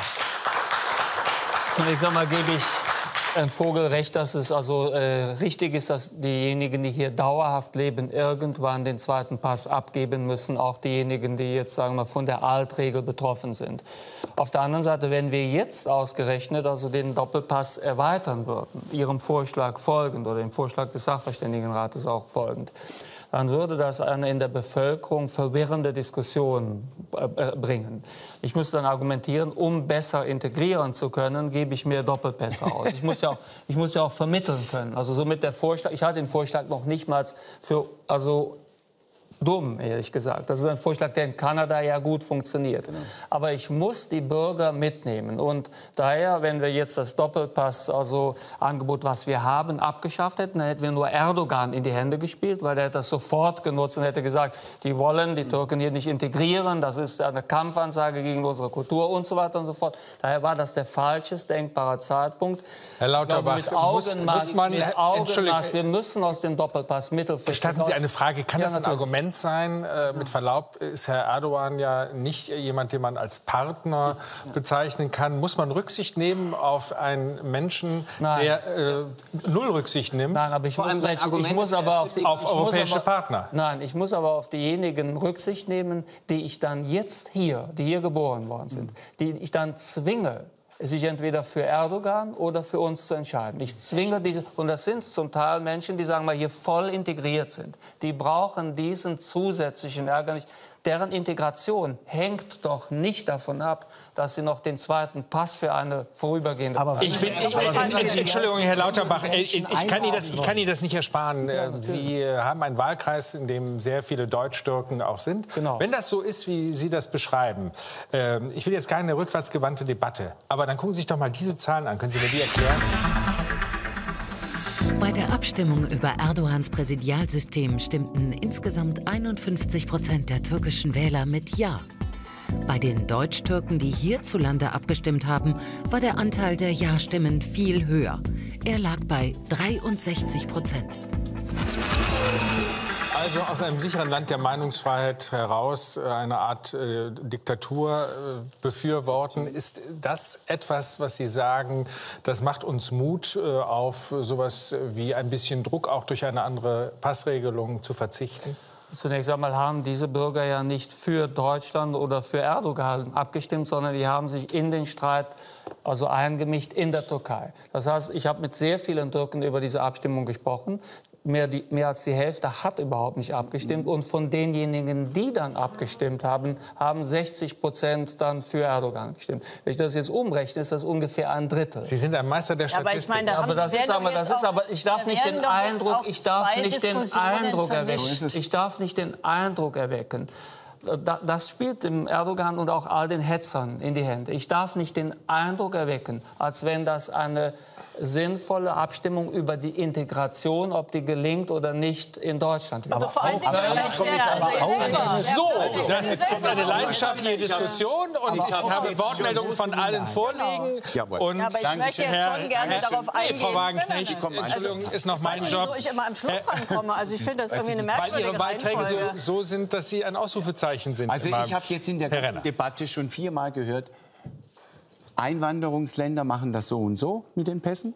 Zunächst einmal gebe ich Herrn Vogel recht, dass es also richtig ist, dass diejenigen, die hier dauerhaft leben, irgendwann den zweiten Pass abgeben müssen. Auch diejenigen, die jetzt, sagen wir, von der Altregel betroffen sind. Auf der anderen Seite, wenn wir jetzt ausgerechnet also den Doppelpass erweitern würden, Ihrem Vorschlag folgend oder dem Vorschlag des Sachverständigenrates auch folgend, dann würde das eine in der Bevölkerung verwirrende Diskussion bringen. Ich muss dann argumentieren, um besser integrieren zu können, gebe ich mir Doppelpässe aus. Ich muss ja auch vermitteln können. Also somit der Vorschlag, ich halte den Vorschlag noch nicht mal für dumm, ehrlich gesagt. Das ist ein Vorschlag, der in Kanada ja gut funktioniert. Genau. Aber ich muss die Bürger mitnehmen. Und daher, wenn wir jetzt das Doppelpass, also Angebot, was wir haben, abgeschafft hätten, dann hätten wir nur Erdogan in die Hände gespielt, weil der hätte das sofort genutzt und hätte gesagt, die wollen die Türken hier nicht integrieren, das ist eine Kampfansage gegen unsere Kultur und so weiter und so fort. Daher war das der falscheste denkbare Zeitpunkt. Herr Lauterbach, mit Augenmaß, wir müssen aus dem Doppelpass mittelfristig... Gestatten Sie eine Frage, kann das ein Argument sein? Mit Verlaub ist Herr Erdogan ja nicht jemand, den man als Partner bezeichnen kann. Muss man Rücksicht nehmen auf einen Menschen, der null Rücksicht nimmt? Nein, aber ich muss aber auf europäische Partner. Nein, ich muss aber auf diejenigen Rücksicht nehmen, die ich dann jetzt die hier geboren worden sind, die ich dann zwinge, sich entweder für Erdogan oder für uns zu entscheiden. Ich zwinge diese, und das sind zum Teil Menschen, die sagen wir hier voll integriert sind. Die brauchen diesen zusätzlichen Ärger nicht. Deren Integration hängt doch nicht davon ab, dass sie noch den zweiten Pass für eine vorübergehende Zeit haben. Entschuldigung, Herr Lauterbach, ich kann Ihnen das nicht ersparen. Sie haben einen Wahlkreis, in dem sehr viele Deutsch-Türken auch sind. Genau. Wenn das so ist, wie Sie das beschreiben, ich will jetzt keine rückwärtsgewandte Debatte, aber dann gucken Sie sich doch mal diese Zahlen an. Können Sie mir die erklären? Bei der Abstimmung über Erdogans Präsidialsystem stimmten insgesamt 51% der türkischen Wähler mit Ja. Bei den Deutsch-Türken, die hierzulande abgestimmt haben, war der Anteil der Ja-Stimmen viel höher. Er lag bei 63%. Also aus einem sicheren Land der Meinungsfreiheit heraus eine Art Diktatur befürworten. Ist das etwas, was Sie sagen, das macht uns Mut, auf sowas wie ein bisschen Druck auch durch eine andere Passregelung zu verzichten? Zunächst einmal haben diese Bürger ja nicht für Deutschland oder für Erdogan abgestimmt, sondern die haben sich in den Streit eingemischt in der Türkei. Das heißt, ich habe mit sehr vielen Türken über diese Abstimmung gesprochen. Mehr als die Hälfte hat überhaupt nicht abgestimmt. Und von denjenigen, die dann abgestimmt haben, haben 60% dann für Erdogan gestimmt. Wenn ich das jetzt umrechne, ist das ungefähr ein Drittel. Sie sind ein Meister der Statistik. Aber ich darf nicht den Eindruck erwecken. Das spielt dem Erdogan und auch all den Hetzern in die Hände. Ich darf nicht den Eindruck erwecken, als wenn das eine sinnvolle Abstimmung über die Integration, ob die gelingt oder nicht in Deutschland. Aber vor allem das ist eine leidenschaftliche Diskussion und ich habe Wortmeldungen von allen vorliegen. Und aber ich möchte jetzt schon gerne darauf eingehen. Frau Wagenknecht, Entschuldigung, ist noch mein Job. Wieso ich immer am Schluss rankomme. Also ich finde das irgendwie eine merkwürdige Weil Ihre Beiträge Reihenfolge. so sind, dass Sie ein Ausrufezeichen sind. Also ich habe jetzt in der ganzen Debatte schon 4-mal gehört, Einwanderungsländer machen das so und so mit den Pässen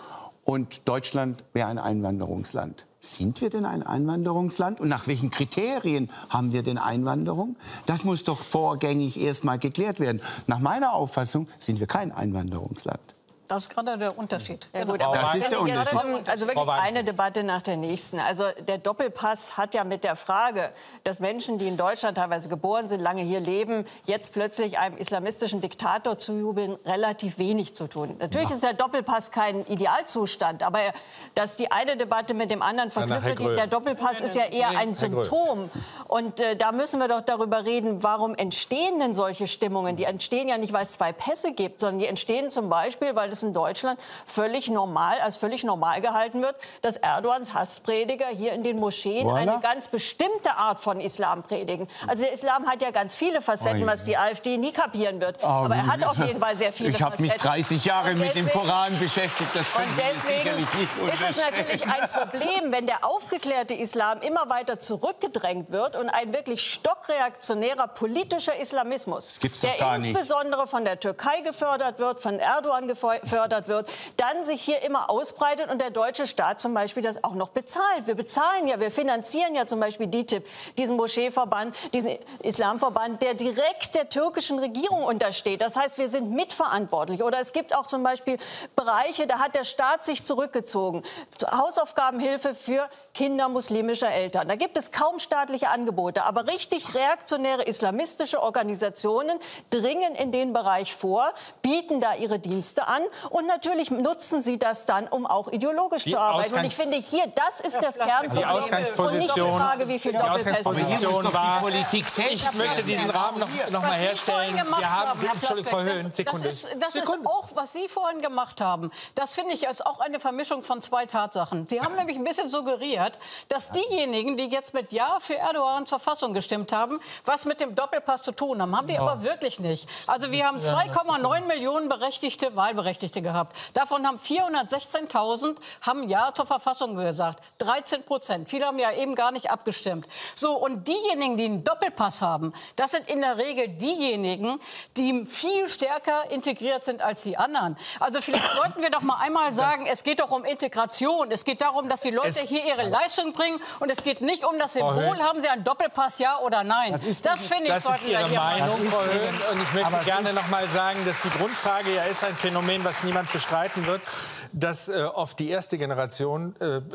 und Deutschland wäre ein Einwanderungsland. Sind wir denn ein Einwanderungsland? Und nach welchen Kriterien haben wir denn Einwanderung? Das muss doch vorgängig erst mal geklärt werden. Nach meiner Auffassung sind wir kein Einwanderungsland. Das ist gerade der Unterschied. Ja, gut, Genau. aber das ist der Unterschied. Also wirklich eine Debatte nach der nächsten. Also der Doppelpass hat ja mit der Frage, dass Menschen, die in Deutschland teilweise geboren sind, lange hier leben, jetzt plötzlich einem islamistischen Diktator zujubeln, relativ wenig zu tun. Natürlich ist der Doppelpass kein Idealzustand, aber dass die eine Debatte mit dem anderen verknüpft wird, der Doppelpass ist ja eher ein Symptom. Und da müssen wir doch darüber reden, warum entstehen denn solche Stimmungen? Die entstehen ja nicht, weil es 2 Pässe gibt, sondern die entstehen zum Beispiel, weil es in Deutschland völlig normal gehalten wird, dass Erdogans Hassprediger hier in den Moscheen eine ganz bestimmte Art von Islam predigen. Also der Islam hat ja ganz viele Facetten, was die AfD nie kapieren wird. Aber er hat auf jeden Fall sehr viele Ich habe mich 30 Jahre mit dem Koran beschäftigt. Das können Sie sicherlich nicht unterstellen. Ist es natürlich ein Problem, wenn der aufgeklärte Islam immer weiter zurückgedrängt wird und ein wirklich stockreaktionärer politischer Islamismus, der insbesondere von der Türkei gefördert wird, von Erdogan gefördert wird, dann sich hier immer ausbreitet und der deutsche Staat zum Beispiel das auch noch bezahlt. Wir finanzieren ja zum Beispiel DİTİB, diesen Moscheeverband, diesen Islamverband, der direkt der türkischen Regierung untersteht. Das heißt, wir sind mitverantwortlich. Oder es gibt auch zum Beispiel Bereiche, da hat der Staat sich zurückgezogen. Hausaufgabenhilfe für Kinder muslimischer Eltern. Da gibt es kaum staatliche Angebote, aber richtig reaktionäre islamistische Organisationen dringen in den Bereich vor, bieten da ihre Dienste an und natürlich nutzen sie das dann, um auch ideologisch zu arbeiten. Und ich finde hier, das ist das Kernproblem. Die Ausgangsposition, und nicht die Frage, wie viel Doppelpässe war, ich möchte diesen Rahmen noch mal herstellen. Wir haben, Entschuldigung, Frau Höhn, Sekunde. Das ist auch, was Sie vorhin gemacht haben. Das finde ich ist auch eine Vermischung von 2 Tatsachen. Sie haben nämlich ein bisschen suggeriert, dass diejenigen, die jetzt mit Ja für Erdogan zur Fassung gestimmt haben, was mit dem Doppelpass zu tun haben. Haben die aber wirklich nicht. Also wir haben 2,9 Millionen Wahlberechtigte gehabt. Davon haben 416.000 haben Ja zur Verfassung gesagt. 13%. Viele haben ja eben gar nicht abgestimmt. So, und diejenigen, die einen Doppelpass haben, das sind in der Regel diejenigen, die viel stärker integriert sind als die anderen. Also vielleicht sollten wir doch mal einmal sagen, es geht doch um Integration. Es geht darum, dass die Leute hier ihre Leistung bringen. Und es geht nicht um das Symbol, haben sie einen Doppelpass, ja oder nein. Das finde ich, das ist Ihre Meinung, Frau Höhn. Und ich möchte gerne noch mal sagen, dass die Grundfrage ja ist ein Phänomen, was niemand bestreiten wird, dass oft die erste Generation,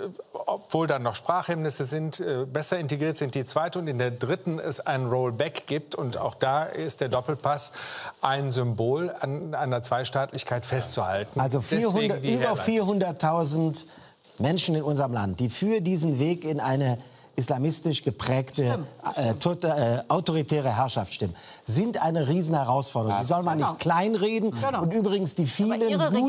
obwohl dann noch Sprachhemmnisse sind, besser integriert sind, die zweite und in der dritten es ein Rollback gibt. Und auch da ist der Doppelpass ein Symbol, an einer Zweistaatlichkeit festzuhalten. Also über 400.000 Menschen in unserem Land, die für diesen Weg in eine islamistisch geprägte, autoritäre Herrschaft stimmen, sind eine Riesenherausforderung. Die soll man nicht kleinreden. Und übrigens die vielen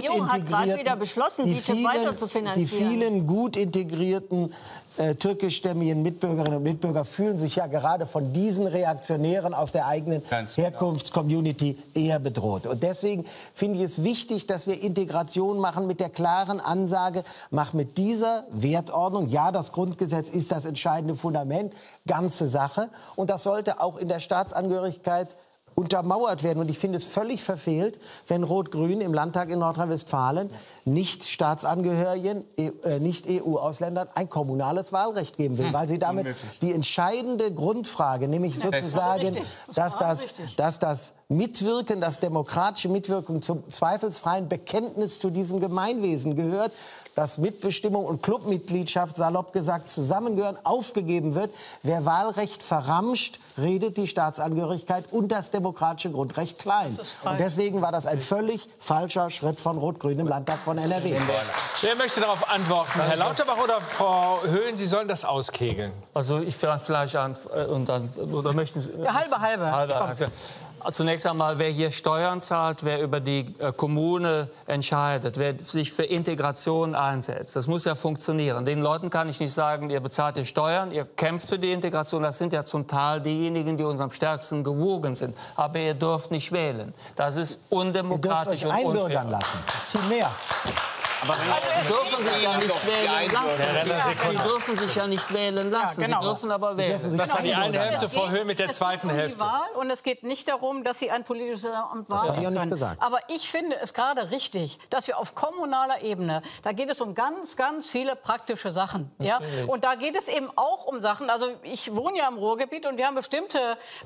gut integrierten türkischstämmigen Mitbürgerinnen und Mitbürger fühlen sich ja gerade von diesen Reaktionären aus der eigenen Herkunftscommunity eher bedroht. Und deswegen finde ich es wichtig, dass wir Integration machen mit der klaren Ansage, mach mit dieser Wertordnung, ja, das Grundgesetz ist das entscheidende Fundament, ganze Sache. Und das sollte auch in der Staatsangehörigkeit untermauert werden. Und ich finde es völlig verfehlt, wenn Rot-Grün im Landtag in Nordrhein-Westfalen nicht Staatsangehörigen, nicht EU-Ausländern ein kommunales Wahlrecht geben will, weil sie damit die entscheidende Grundfrage, nämlich sozusagen, dass das Mitwirken, das demokratische Mitwirken zum zweifelsfreien Bekenntnis zu diesem Gemeinwesen gehört, dass Mitbestimmung und Clubmitgliedschaft, salopp gesagt, zusammengehören, aufgegeben wird. Wer Wahlrecht verramscht, redet die Staatsangehörigkeit und das demokratische Grundrecht klein. Und deswegen war das ein völlig falscher Schritt von Rot-Grün im Landtag von NRW. Wer möchte darauf antworten? Herr Lauterbach oder Frau Höhn? Sie sollen das auskegeln. Also ich vielleicht oder möchten Sie? Ja, halbe. Zunächst einmal, wer hier Steuern zahlt, wer über die Kommune entscheidet, wer sich für Integration einsetzt. Das muss ja funktionieren. Den Leuten kann ich nicht sagen, ihr bezahlt die Steuern, ihr kämpft für die Integration. Das sind ja zum Teil diejenigen, die uns am stärksten gewogen sind. Aber ihr dürft nicht wählen. Das ist undemokratisch und unfair. Ihr dürft euch einbürgern lassen. Das ist viel mehr. Aber Sie dürfen sich ja nicht wählen lassen. Sie dürfen sich ja nicht wählen lassen. Ja, genau. Sie dürfen aber wählen. Das war die eine Hälfte, Frau Höhn, mit der zweiten Hälfte. Und es geht nicht darum, dass Sie ein politisches Amt wahrnehmen habe ich ja nicht können. gesagt. Aber ich finde es gerade richtig, dass wir auf kommunaler Ebene, da geht es um ganz, ganz viele praktische Sachen. Ja? Und da geht es eben auch um Sachen, also ich wohne ja im Ruhrgebiet und wir haben bestimmte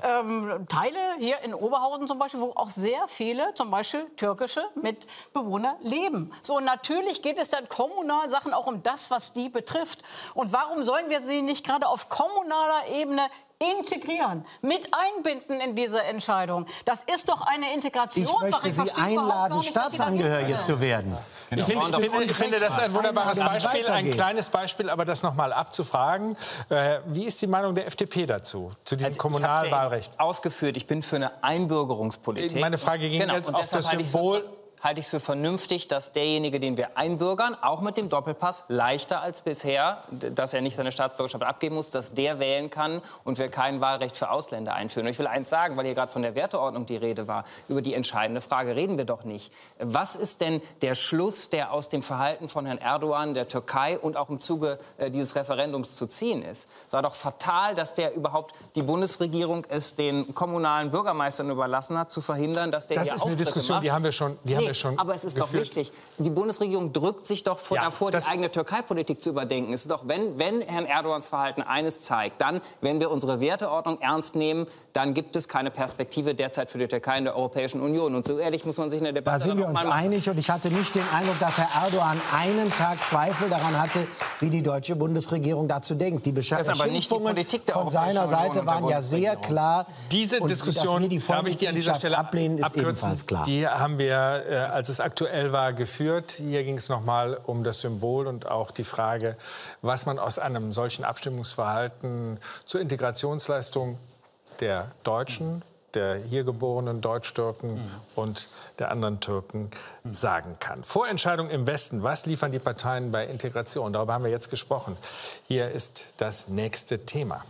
Teile, hier in Oberhausen zum Beispiel, wo auch sehr viele, zum Beispiel türkische Mitbewohner leben. So, und natürlich geht es dann kommunal Sachen auch um das, was die betrifft. Und warum sollen wir sie nicht gerade auf kommunaler Ebene integrieren, mit einbinden in diese Entscheidung? Das ist doch eine Integration. Ich möchte Sie einladen, Staatsangehörige zu werden. Ich finde das ein wunderbares Beispiel, ein kleines Beispiel, aber das noch mal abzufragen. Wie ist die Meinung der FDP dazu, zu diesem Kommunalwahlrecht? Ausgeführt, ich bin für eine Einbürgerungspolitik. Meine Frage ging jetzt auf das Symbol. Halte ich es für vernünftig, dass derjenige, den wir einbürgern, auch mit dem Doppelpass, leichter als bisher, dass er nicht seine Staatsbürgerschaft abgeben muss, dass der wählen kann und wir kein Wahlrecht für Ausländer einführen. Und ich will eins sagen, weil hier gerade von der Werteordnung die Rede war, über die entscheidende Frage reden wir doch nicht. Was ist denn der Schluss, der aus dem Verhalten von Herrn Erdogan, der Türkei und auch im Zuge dieses Referendums zu ziehen ist? Es war doch fatal, dass der überhaupt die Bundesregierung es den kommunalen Bürgermeistern überlassen hat, zu verhindern, dass der Das hier ist eine Auftritte Diskussion, macht. die haben wir schon. Aber es ist doch wichtig. Die Bundesregierung drückt sich doch davor, die eigene Türkei-Politik zu überdenken. Es ist doch, wenn Herrn Erdogans Verhalten eines zeigt, dann, wenn wir unsere Werteordnung ernst nehmen, dann gibt es keine Perspektive derzeit für die Türkei in der Europäischen Union. Und so ehrlich muss man sich in der Debatte... Da sind wir uns einig. Und ich hatte nicht den Eindruck, dass Herr Erdogan einen Tag Zweifel daran hatte, wie die deutsche Bundesregierung dazu denkt. Die Beschimpfungen von seiner Seite waren ja sehr klar. Diese Diskussion, darf ich die an dieser Stelle ablehnen, ist abkürzen, ebenfalls klar. Die haben wir, als es aktuell war, geführt. Hier ging es noch mal um das Symbol und auch die Frage, was man aus einem solchen Abstimmungsverhalten zur Integrationsleistung der Deutschen, der hier geborenen Deutsch-Türken und der anderen Türken sagen kann. Vorentscheidung im Westen. Was liefern die Parteien bei Integration? Darüber haben wir jetzt gesprochen. Hier ist das nächste Thema.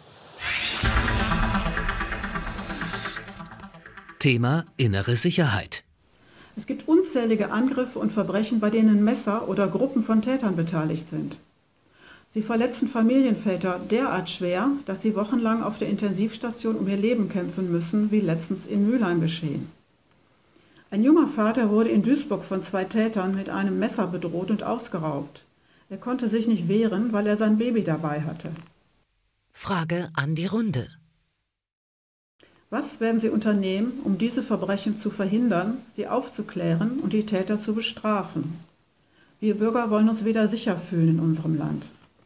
Thema innere Sicherheit. Es gibt unzählige Angriffe und Verbrechen, bei denen Messer oder Gruppen von Tätern beteiligt sind. Sie verletzen Familienväter derart schwer, dass sie wochenlang auf der Intensivstation um ihr Leben kämpfen müssen, wie letztens in Mülheim geschehen. Ein junger Vater wurde in Duisburg von 2 Tätern mit einem Messer bedroht und ausgeraubt. Er konnte sich nicht wehren, weil er sein Baby dabei hatte. Frage an die Runde. Was werden Sie unternehmen, um diese Verbrechen zu verhindern, sie aufzuklären und die Täter zu bestrafen? Wir Bürger wollen uns wieder sicher fühlen in unserem Land.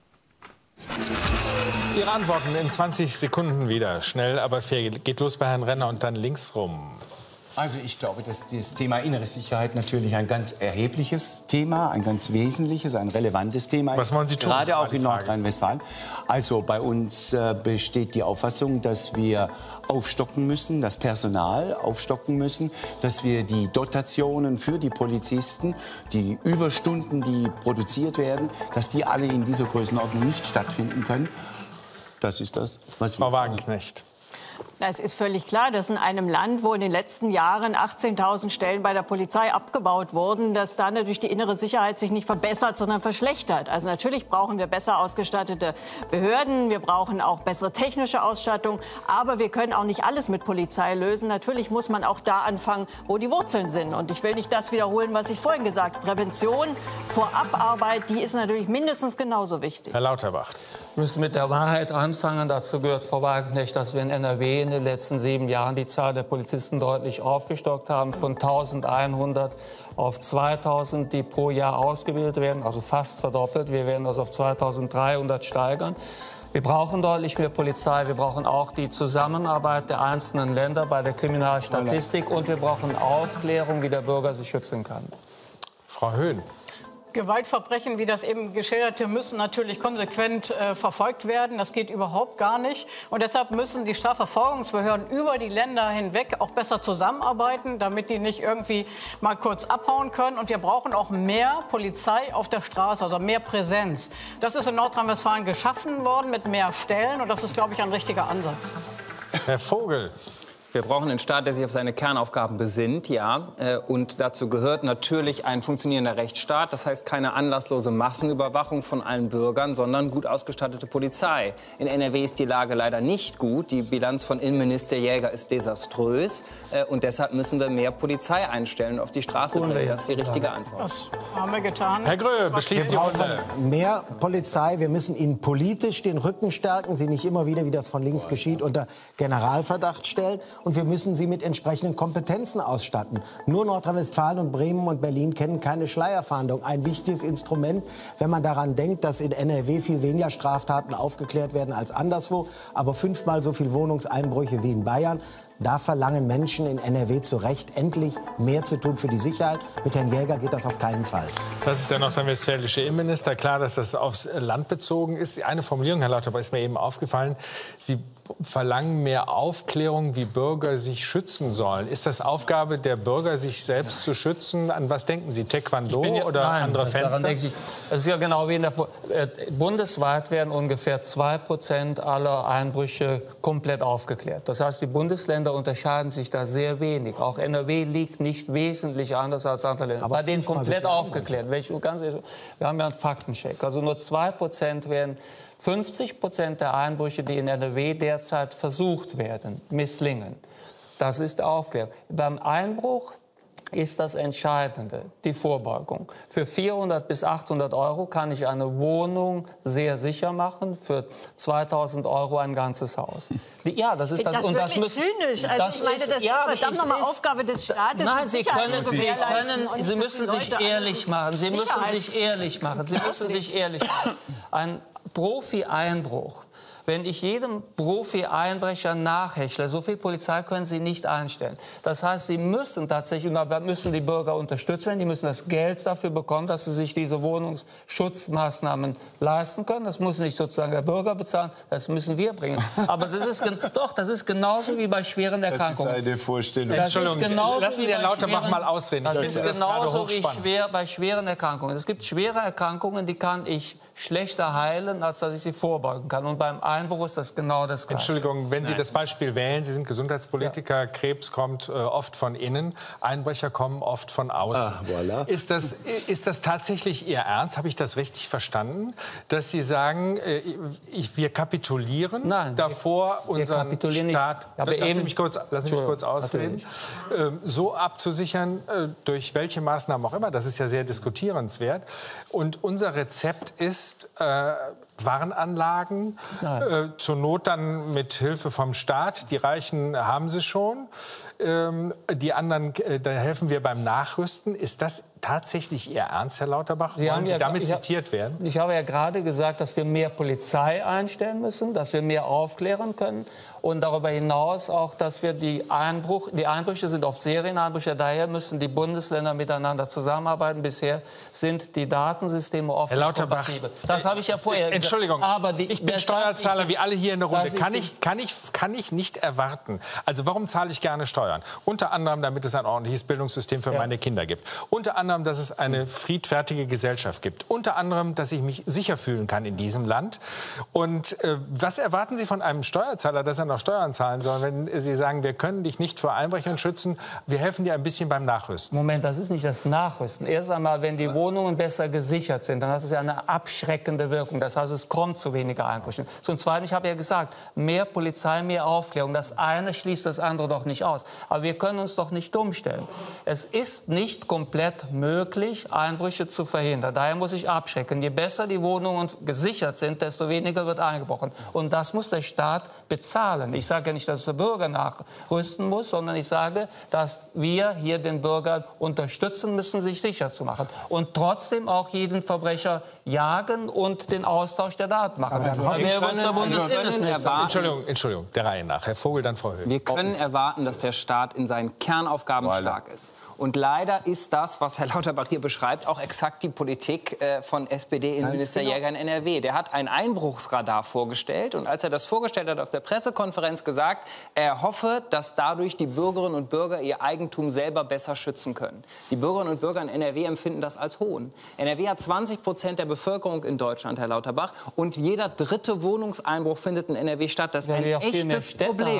Ihre Antworten in 20 Sekunden wieder. Schnell, aber fair. Geht los bei Herrn Renner und dann links rum. Also ich glaube, dass das Thema innere Sicherheit natürlich ein ganz erhebliches Thema, ein ganz wesentliches, ein relevantes Thema ist. Was wollen Sie tun? Gerade auch in Nordrhein-Westfalen. Also bei uns besteht die Auffassung, dass wir aufstocken müssen, das Personal aufstocken müssen, dass wir die Dotationen für die Polizisten, die Überstunden, die produziert werden, dass die alle in dieser Größenordnung nicht stattfinden können. Das ist das, was wir... Frau Wagenknecht. Es ist völlig klar, dass in einem Land, wo in den letzten Jahren 18.000 Stellen bei der Polizei abgebaut wurden, dass da natürlich die innere Sicherheit sich nicht verbessert, sondern verschlechtert. Also natürlich brauchen wir besser ausgestattete Behörden, wir brauchen auch bessere technische Ausstattung, aber wir können auch nicht alles mit Polizei lösen. Natürlich muss man auch da anfangen, wo die Wurzeln sind. Und ich will nicht das wiederholen, was ich vorhin gesagt habe. Prävention, Vorabarbeit, die ist natürlich mindestens genauso wichtig. Herr Lauterbach. Wir müssen mit der Wahrheit anfangen. Dazu gehört, Frau Wagenknecht, dass wir in NRW in den letzten 7 Jahren die Zahl der Polizisten deutlich aufgestockt haben, von 1.100 auf 2.000, die pro Jahr ausgebildet werden, also fast verdoppelt. Wir werden das auf 2.300 steigern. Wir brauchen deutlich mehr Polizei. Wir brauchen auch die Zusammenarbeit der einzelnen Länder bei der Kriminalstatistik. Und wir brauchen Aufklärung, wie der Bürger sich schützen kann. Frau Höhn. Gewaltverbrechen, wie das eben geschilderte, müssen natürlich konsequent verfolgt werden. Das geht überhaupt gar nicht. Und deshalb müssen die Strafverfolgungsbehörden über die Länder hinweg auch besser zusammenarbeiten, damit die nicht irgendwie mal kurz abhauen können. Und wir brauchen auch mehr Polizei auf der Straße, also mehr Präsenz. Das ist in Nordrhein-Westfalen geschaffen worden mit mehr Stellen. Und das ist, glaube ich, ein richtiger Ansatz. Herr Vogel. Wir brauchen einen Staat, der sich auf seine Kernaufgaben besinnt, ja. Und dazu gehört natürlich ein funktionierender Rechtsstaat. Das heißt keine anlasslose Massenüberwachung von allen Bürgern, sondern gut ausgestattete Polizei. In NRW ist die Lage leider nicht gut. Die Bilanz von Innenminister Jäger ist desaströs. Und deshalb müssen wir mehr Polizei einstellen und auf die Straße bringen. Das ist die richtige Antwort. Das haben wir getan. Herr Grö, beschließt die Runde. Mehr Polizei. Wir müssen ihnen politisch den Rücken stärken, sie nicht immer wieder, wie das von links geschieht, unter Generalverdacht stellen. Und wir müssen sie mit entsprechenden Kompetenzen ausstatten. Nur Nordrhein-Westfalen und Bremen und Berlin kennen keine Schleierfahndung. Ein wichtiges Instrument, wenn man daran denkt, dass in NRW viel weniger Straftaten aufgeklärt werden als anderswo, aber 5-mal so viel Wohnungseinbrüche wie in Bayern. Da verlangen Menschen in NRW zu Recht, endlich mehr zu tun für die Sicherheit. Mit Herrn Jäger geht das auf keinen Fall. Das ist der nordrhein-westfälische Innenminister. Klar, dass das aufs Land bezogen ist. Eine Formulierung, Herr Lauterbach, ist mir eben aufgefallen. Sie verlangen mehr Aufklärung, wie Bürger sich schützen sollen. Ist das Aufgabe der Bürger, sich selbst zu schützen? An was denken Sie? Taekwondo oder andere Fenster? Es ist ja genau wie in der bundesweit werden ungefähr 2% aller Einbrüche komplett aufgeklärt. Das heißt, die Bundesländer unterscheiden sich da sehr wenig. Auch NRW liegt nicht wesentlich anders als andere Länder. Bei denen komplett aufgeklärt. Wir haben ja einen Faktencheck. Also nur 2% werden 50% der Einbrüche, die in NRW derzeit versucht werden, misslingen. Das ist Aufklärung. Beim Einbruch ist das Entscheidende, die Vorbeugung. Für 400 bis 800 Euro kann ich eine Wohnung sehr sicher machen, für 2000 Euro ein ganzes Haus. Ja, das ist das. Das ist wirklich zynisch. Also ich meine, das ist verdammt nochmal Aufgabe des Staates. Nein, Sie müssen sich ehrlich machen. Sie müssen sich ehrlich machen. Sie müssen sich ehrlich machen. Ein Profi-Einbruch. Wenn ich jedem Profi-Einbrecher nachhechle, so viel Polizei können Sie nicht einstellen. Das heißt, Sie müssen tatsächlich, müssen die Bürger unterstützt werden, die müssen das Geld dafür bekommen, dass sie sich diese Wohnungsschutzmaßnahmen leisten können. Das muss nicht sozusagen der Bürger bezahlen, das müssen wir bringen. Aber das ist genauso wie bei schweren Erkrankungen. Das ist eine Vorstellung. Entschuldigung, lassen Sie Herrn Lauterbach mal ausreden. Das ist genauso wie bei schweren Erkrankungen. Es gibt schwere Erkrankungen, die kann ich schlechter heilen, als dass ich sie vorbeugen kann. Und beim Einbruch ist das genau das Gleiche. Entschuldigung, wenn Sie das Beispiel wählen, Sie sind Gesundheitspolitiker, ja. Krebs kommt oft von innen, Einbrecher kommen oft von außen. Voilà. Ist das tatsächlich Ihr Ernst? Habe ich das richtig verstanden? Dass Sie sagen, wir kapitulieren davor, unseren Staat, lassen Sie mich kurz ausreden, so abzusichern, durch welche Maßnahmen auch immer, das ist ja sehr diskutierenswert. Und unser Rezept ist, Warnanlagen, zur Not dann mit Hilfe vom Staat. Die Reichen haben sie schon. Die anderen, da helfen wir beim Nachrüsten. Ist das tatsächlich Ihr Ernst, Herr Lauterbach? Wollen Sie damit zitiert werden? Ich habe ja gerade gesagt, dass wir mehr Polizei einstellen müssen, dass wir mehr aufklären können und darüber hinaus auch, dass wir die Einbrüche sind oft Serieneinbrüche, daher müssen die Bundesländer miteinander zusammenarbeiten. Bisher sind die Datensysteme oft Herr Lauterbach, das habe ich ja vorher gesagt. Entschuldigung, aber ich bin Steuerzahler wie alle hier in der Runde. Kann ich nicht erwarten. Also warum zahle ich gerne Steuern? Unter anderem, damit es ein ordentliches Bildungssystem für meine Kinder gibt. Unter anderem, dass es eine friedfertige Gesellschaft gibt. Unter anderem, dass ich mich sicher fühlen kann in diesem Land. Und was erwarten Sie von einem Steuerzahler, dass er noch Steuern zahlen soll, wenn Sie sagen, wir können dich nicht vor Einbrechern schützen, wir helfen dir ein bisschen beim Nachrüsten? Moment, das ist nicht das Nachrüsten. Erst einmal, wenn die Wohnungen besser gesichert sind, dann hat es ja eine abschreckende Wirkung. Das heißt, es kommt zu weniger Einbrüchen. Zum Zweiten, ich habe ja gesagt, mehr Polizei, mehr Aufklärung. Das eine schließt das andere doch nicht aus. Aber wir können uns doch nicht dumm stellen. Es ist nicht komplett möglich, Einbrüche zu verhindern. Daher muss ich abschrecken. Je besser die Wohnungen gesichert sind, desto weniger wird eingebrochen. Und das muss der Staat bezahlen. Ich sage nicht, dass der Bürger nachrüsten muss, sondern ich sage, dass wir hier den Bürger unterstützen müssen, sich sicher zu machen. Und trotzdem auch jeden Verbrecher jagen und den Austausch der Daten machen. Entschuldigung, der Reihe nach. Herr Vogel, dann Frau Höhl. Wir können erwarten, dass der Staat in seinen Kernaufgaben stark ist. Und leider ist das, was Herr Lauterbach hier beschreibt, auch exakt die Politik von SPD-Innenminister Jäger in NRW. Der hat ein Einbruchsradar vorgestellt und als er das vorgestellt hat, auf der Pressekonferenz gesagt, er hoffe, dass dadurch die Bürgerinnen und Bürger ihr Eigentum selber besser schützen können. Die Bürgerinnen und Bürger in NRW empfinden das als Hohn. NRW hat 20% der Bevölkerung in Deutschland, Herr Lauterbach, und jeder dritte Wohnungseinbruch findet in NRW statt. Das ist ein echtes Problem.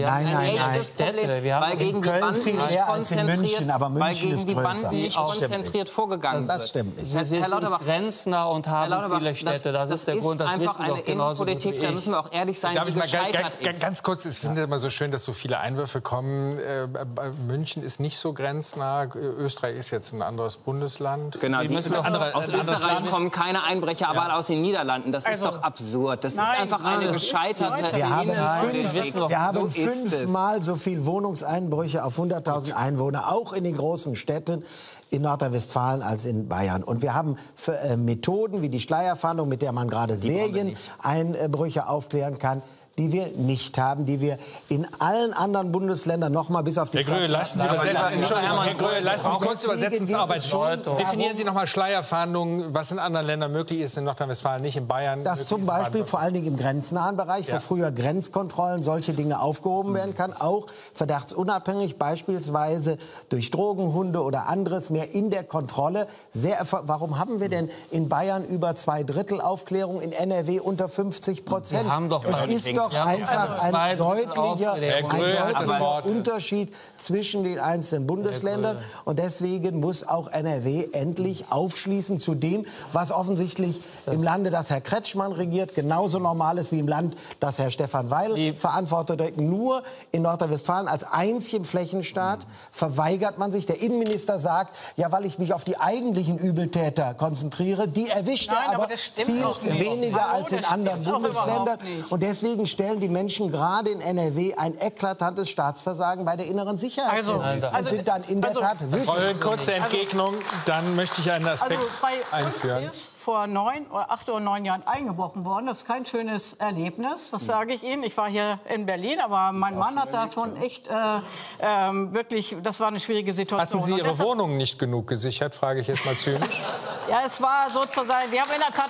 Weil gegen die Banden nicht konzentriert weil gegen die Banden nicht konzentriert vorgegangen wird. Das stimmt nicht. Sie sind grenznah und haben viele Städte. Das ist der Grund, das wissen Sie doch genauso gut wie ich. Da müssen wir auch ehrlich sein, die gescheitert ist. Ganz kurz, ich finde immer so schön, dass so viele Einwürfe kommen. München ist nicht so grenznah. Österreich ist jetzt ein anderes Bundesland. Genau, aus Österreich kommen keine Einbrecher, aber aus den Niederlanden. Das ist doch absurd. Das ist einfach eine gescheiterte Wir haben fünfmal so viel Wohnungseinbrüche auf 100.000 Einwohner, auch in den großen Städten in Nordrhein-Westfalen als in Bayern. Und wir haben Methoden wie die Schleierfahndung, mit der man gerade Serieneinbrüche aufklären kann, die wir nicht haben, die wir in allen anderen Bundesländern noch mal bis auf die Herr Gröhe, lassen Sie kurz Übersetzungsarbeit. Definieren Sie noch mal Schleierfahndung, was in anderen Ländern möglich ist, in Nordrhein-Westfalen, nicht in Bayern. Dass zum Beispiel vor allen Dingen im grenznahen Bereich, wo früher Grenzkontrollen solche Dinge aufgehoben werden kann, auch verdachtsunabhängig, beispielsweise durch Drogenhunde oder anderes, mehr in der Kontrolle. Warum haben wir denn in Bayern über 2/3 Aufklärung, in NRW unter 50%? Wir haben doch es ist doch einfach ein deutlicher Unterschied zwischen den einzelnen Bundesländern. Und deswegen muss auch NRW endlich aufschließen zu dem, was offensichtlich im Lande, das Herr Kretschmann regiert, genauso normal ist wie im Land, das Herr Stefan Weil verantwortet. Nur in Nordrhein-Westfalen als einzigem Flächenstaat verweigert man sich. Der Innenminister sagt, ja, weil ich mich auf die eigentlichen Übeltäter konzentriere. Die erwischt er aber viel weniger als in anderen Bundesländern. Und deswegen stellen die Menschen gerade in NRW ein eklatantes Staatsversagen bei der inneren Sicherheit fest. Und sind dann in der Tat wütend. Kurze Entgegnung, dann möchte ich einen Aspekt einführen. Uns ist vor 8 oder 9 Jahren eingebrochen worden. Das ist kein schönes Erlebnis, das sage ich Ihnen. Ich war hier in Berlin, aber mein Mann hat da schon echt wirklich, das war eine schwierige Situation. Hatten Sie Ihre Wohnung nicht genug gesichert, frage ich jetzt mal zynisch? Ja, es war sozusagen, die haben in der Tat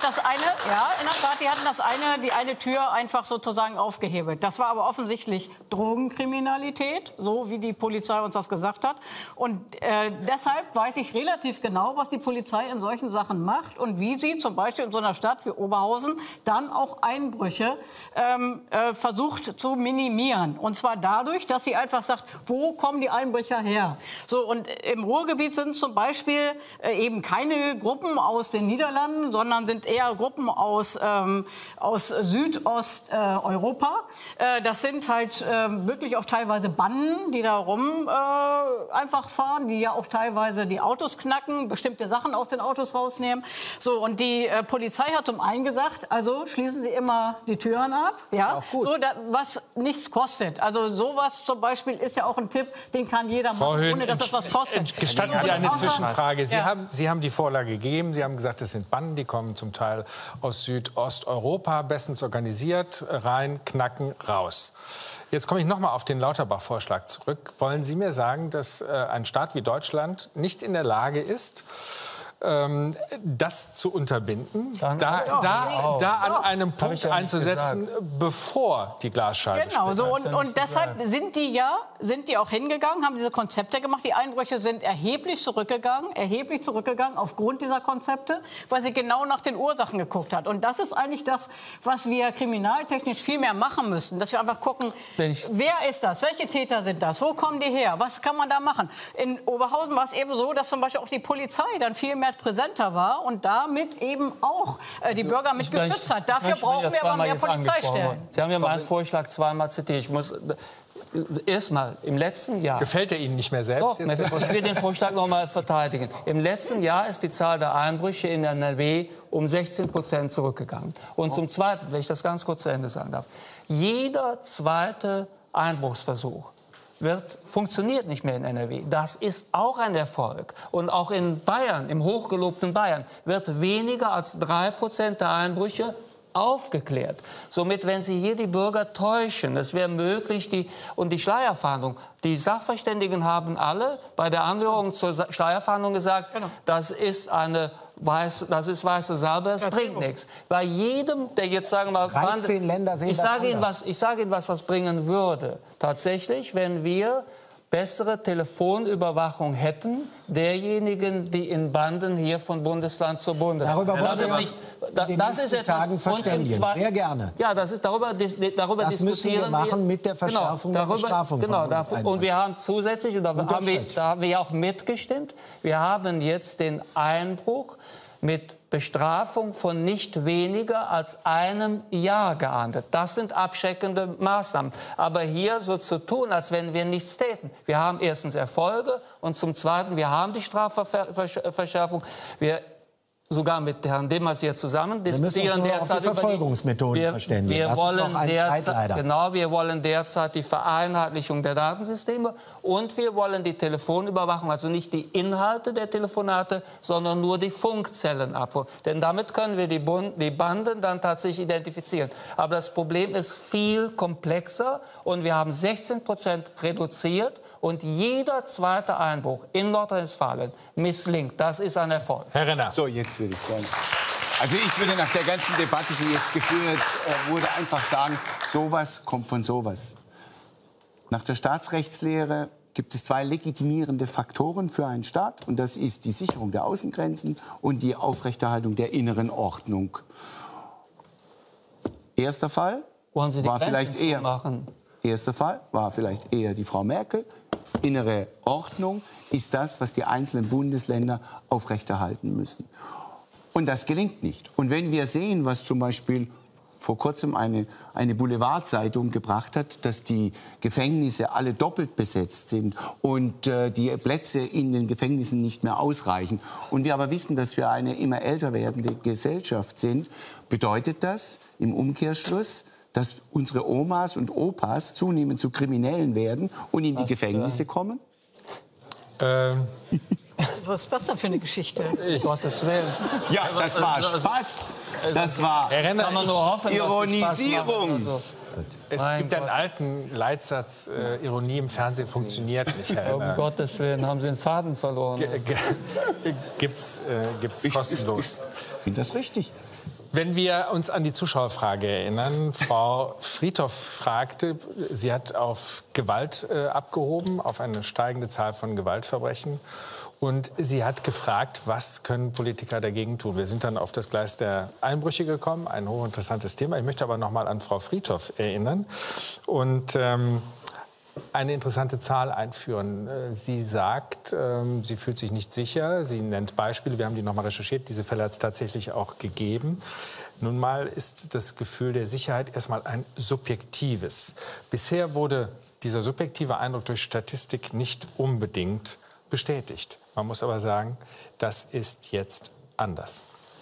die eine Tür einfach sozusagen aufgehebelt. Das war aber offensichtlich Drogenkriminalität, so wie die Polizei uns das gesagt hat. Und deshalb weiß ich relativ genau, was die Polizei in solchen Sachen macht und wie sie zum Beispiel in so einer Stadt wie Oberhausen dann auch Einbrüche versucht zu minimieren. Und zwar dadurch, dass sie einfach sagt, wo kommen die Einbrecher her? So, und im Ruhrgebiet sind zum Beispiel eben keine Gruppen aus den Niederlanden, sondern sind eher Gruppen aus Südosteuropa. Das sind halt wirklich auch teilweise Banden, die da einfach fahren, die ja auch teilweise die Autos knacken, bestimmte Sachen aus den Autos rausnehmen. So, und die Polizei hat zum einen gesagt, also schließen Sie immer die Türen ab, ja, so, was nichts kostet. Also sowas zum Beispiel ist ja auch ein Tipp, den kann jeder machen, ohne dass das was kostet. Gestatten Sie eine Zwischenfrage. Sie haben die Vorlage gegeben, Sie haben gesagt, es sind Banden, die kommen zum Teil aus Südosteuropa, bestens organisiert, rein, knacken, raus. Jetzt komme ich noch mal auf den Lauterbach-Vorschlag zurück. Wollen Sie mir sagen, dass ein Staat wie Deutschland nicht in der Lage ist, das zu unterbinden, da an einem Punkt einzusetzen, bevor die Glasscheibe Genau, so, und deshalb sind die auch hingegangen, haben diese Konzepte gemacht. Die Einbrüche sind erheblich zurückgegangen aufgrund dieser Konzepte, weil sie genau nach den Ursachen geguckt hat. Und das ist eigentlich das, was wir kriminaltechnisch viel mehr machen müssen, dass wir einfach gucken, wer ist das, welche Täter sind das, wo kommen die her, was kann man da machen. In Oberhausen war es eben so, dass zum Beispiel auch die Polizei dann viel mehr präsenter war und damit eben auch die Bürger mit geschützt hat. Dafür brauchen wir aber mehr Polizeistellen. Sie haben ja meinen Vorschlag zweimal zitiert. erstmal im letzten Jahr... Gefällt er Ihnen nicht mehr selbst? Doch, ich will den Vorschlag noch mal verteidigen. Im letzten Jahr ist die Zahl der Einbrüche in NRW um 16% zurückgegangen. Und zum Zweiten, wenn ich das ganz kurz zu Ende sagen darf, jeder zweite Einbruchsversuch funktioniert nicht mehr in NRW. Das ist auch ein Erfolg. Und auch in Bayern, im hochgelobten Bayern, wird weniger als 3% der Einbrüche aufgeklärt. Somit, wenn Sie hier die Bürger täuschen, es wäre möglich, die Schleierfahndung. Die Sachverständigen haben alle bei der Anhörung zur Schleierfahndung gesagt, das ist weiße Salbe, das bringt nichts. Bei jedem, der jetzt sagen wir mal, 13 Länder sehen ich sage Ihnen, was bringen würde. Tatsächlich, wenn wir bessere Telefonüberwachung hätten derjenigen, die in Banden hier von Bundesland zu Bundesland. Darüber wollen wir das ist etwas Tagen verständigen. Sehr gerne. Ja, das ist darüber diskutieren müssen wir machen mit der Verschärfung der Bestrafung. Und wir haben zusätzlich, und da haben wir auch mitgestimmt, wir haben jetzt den Einbruch mit Bestrafung von nicht weniger als einem Jahr geahndet. Das sind abschreckende Maßnahmen. Aber hier so zu tun, als wenn wir nichts täten. Wir haben erstens Erfolge und zum Zweiten, wir haben die Strafverschärfung. Wir sogar mit Herrn de Maizière zusammen diskutieren derzeit über die Verfolgungsmethoden verständigen. Wir wollen derzeit die Vereinheitlichung der Datensysteme und wir wollen die Telefonüberwachung, also nicht die Inhalte der Telefonate, sondern nur die Funkzellen abholen. Denn damit können wir die Banden dann tatsächlich identifizieren. Aber das Problem ist viel komplexer und wir haben 16% reduziert. Und jeder zweite Einbruch in Nordrhein-Westfalen misslingt. Das ist ein Erfolg. Herr Renner. So, jetzt würde ich gerne. Also ich würde nach der ganzen Debatte, die jetzt geführt wurde, einfach sagen, sowas kommt von sowas. Nach der Staatsrechtslehre gibt es zwei legitimierende Faktoren für einen Staat. Und das ist die Sicherung der Außengrenzen und die Aufrechterhaltung der inneren Ordnung. Erster Fall war vielleicht eher die Frau Merkel. Innere Ordnung ist das, was die einzelnen Bundesländer aufrechterhalten müssen. Und das gelingt nicht. Und wenn wir sehen, was zum Beispiel vor kurzem eine Boulevardzeitung gebracht hat, dass die Gefängnisse alle doppelt besetzt sind und die Plätze in den Gefängnissen nicht mehr ausreichen, und wir aber wissen, dass wir eine immer älter werdende Gesellschaft sind, bedeutet das im Umkehrschluss, dass unsere Omas und Opas zunehmend zu Kriminellen werden und in die Gefängnisse kommen? Was ist das denn für eine Geschichte? Gottes Willen. Ja, das war Spaß. Das war Ironisierung. Es gibt einen alten Leitsatz, Ironie im Fernsehen funktioniert nicht. Um Gottes Willen, haben Sie den Faden verloren. Gibt's kostenlos. Ich finde das richtig. Wenn wir uns an die Zuschauerfrage erinnern, Frau Friedhoff fragte, sie hat auf Gewalt abgehoben, auf eine steigende Zahl von Gewaltverbrechen. Und sie hat gefragt, was können Politiker dagegen tun? Wir sind dann auf das Gleis der Einbrüche gekommen, ein hochinteressantes Thema. Ich möchte aber noch mal an Frau Friedhoff erinnern und eine interessante Zahl einführen. Sie sagt, sie fühlt sich nicht sicher. Sie nennt Beispiele. Wir haben die noch mal recherchiert. Diese Fälle hat es tatsächlich auch gegeben. Nun mal ist das Gefühl der Sicherheit erstmal ein subjektives. Bisher wurde dieser subjektive Eindruck durch Statistik nicht unbedingt bestätigt. Man muss aber sagen, das ist jetzt anders.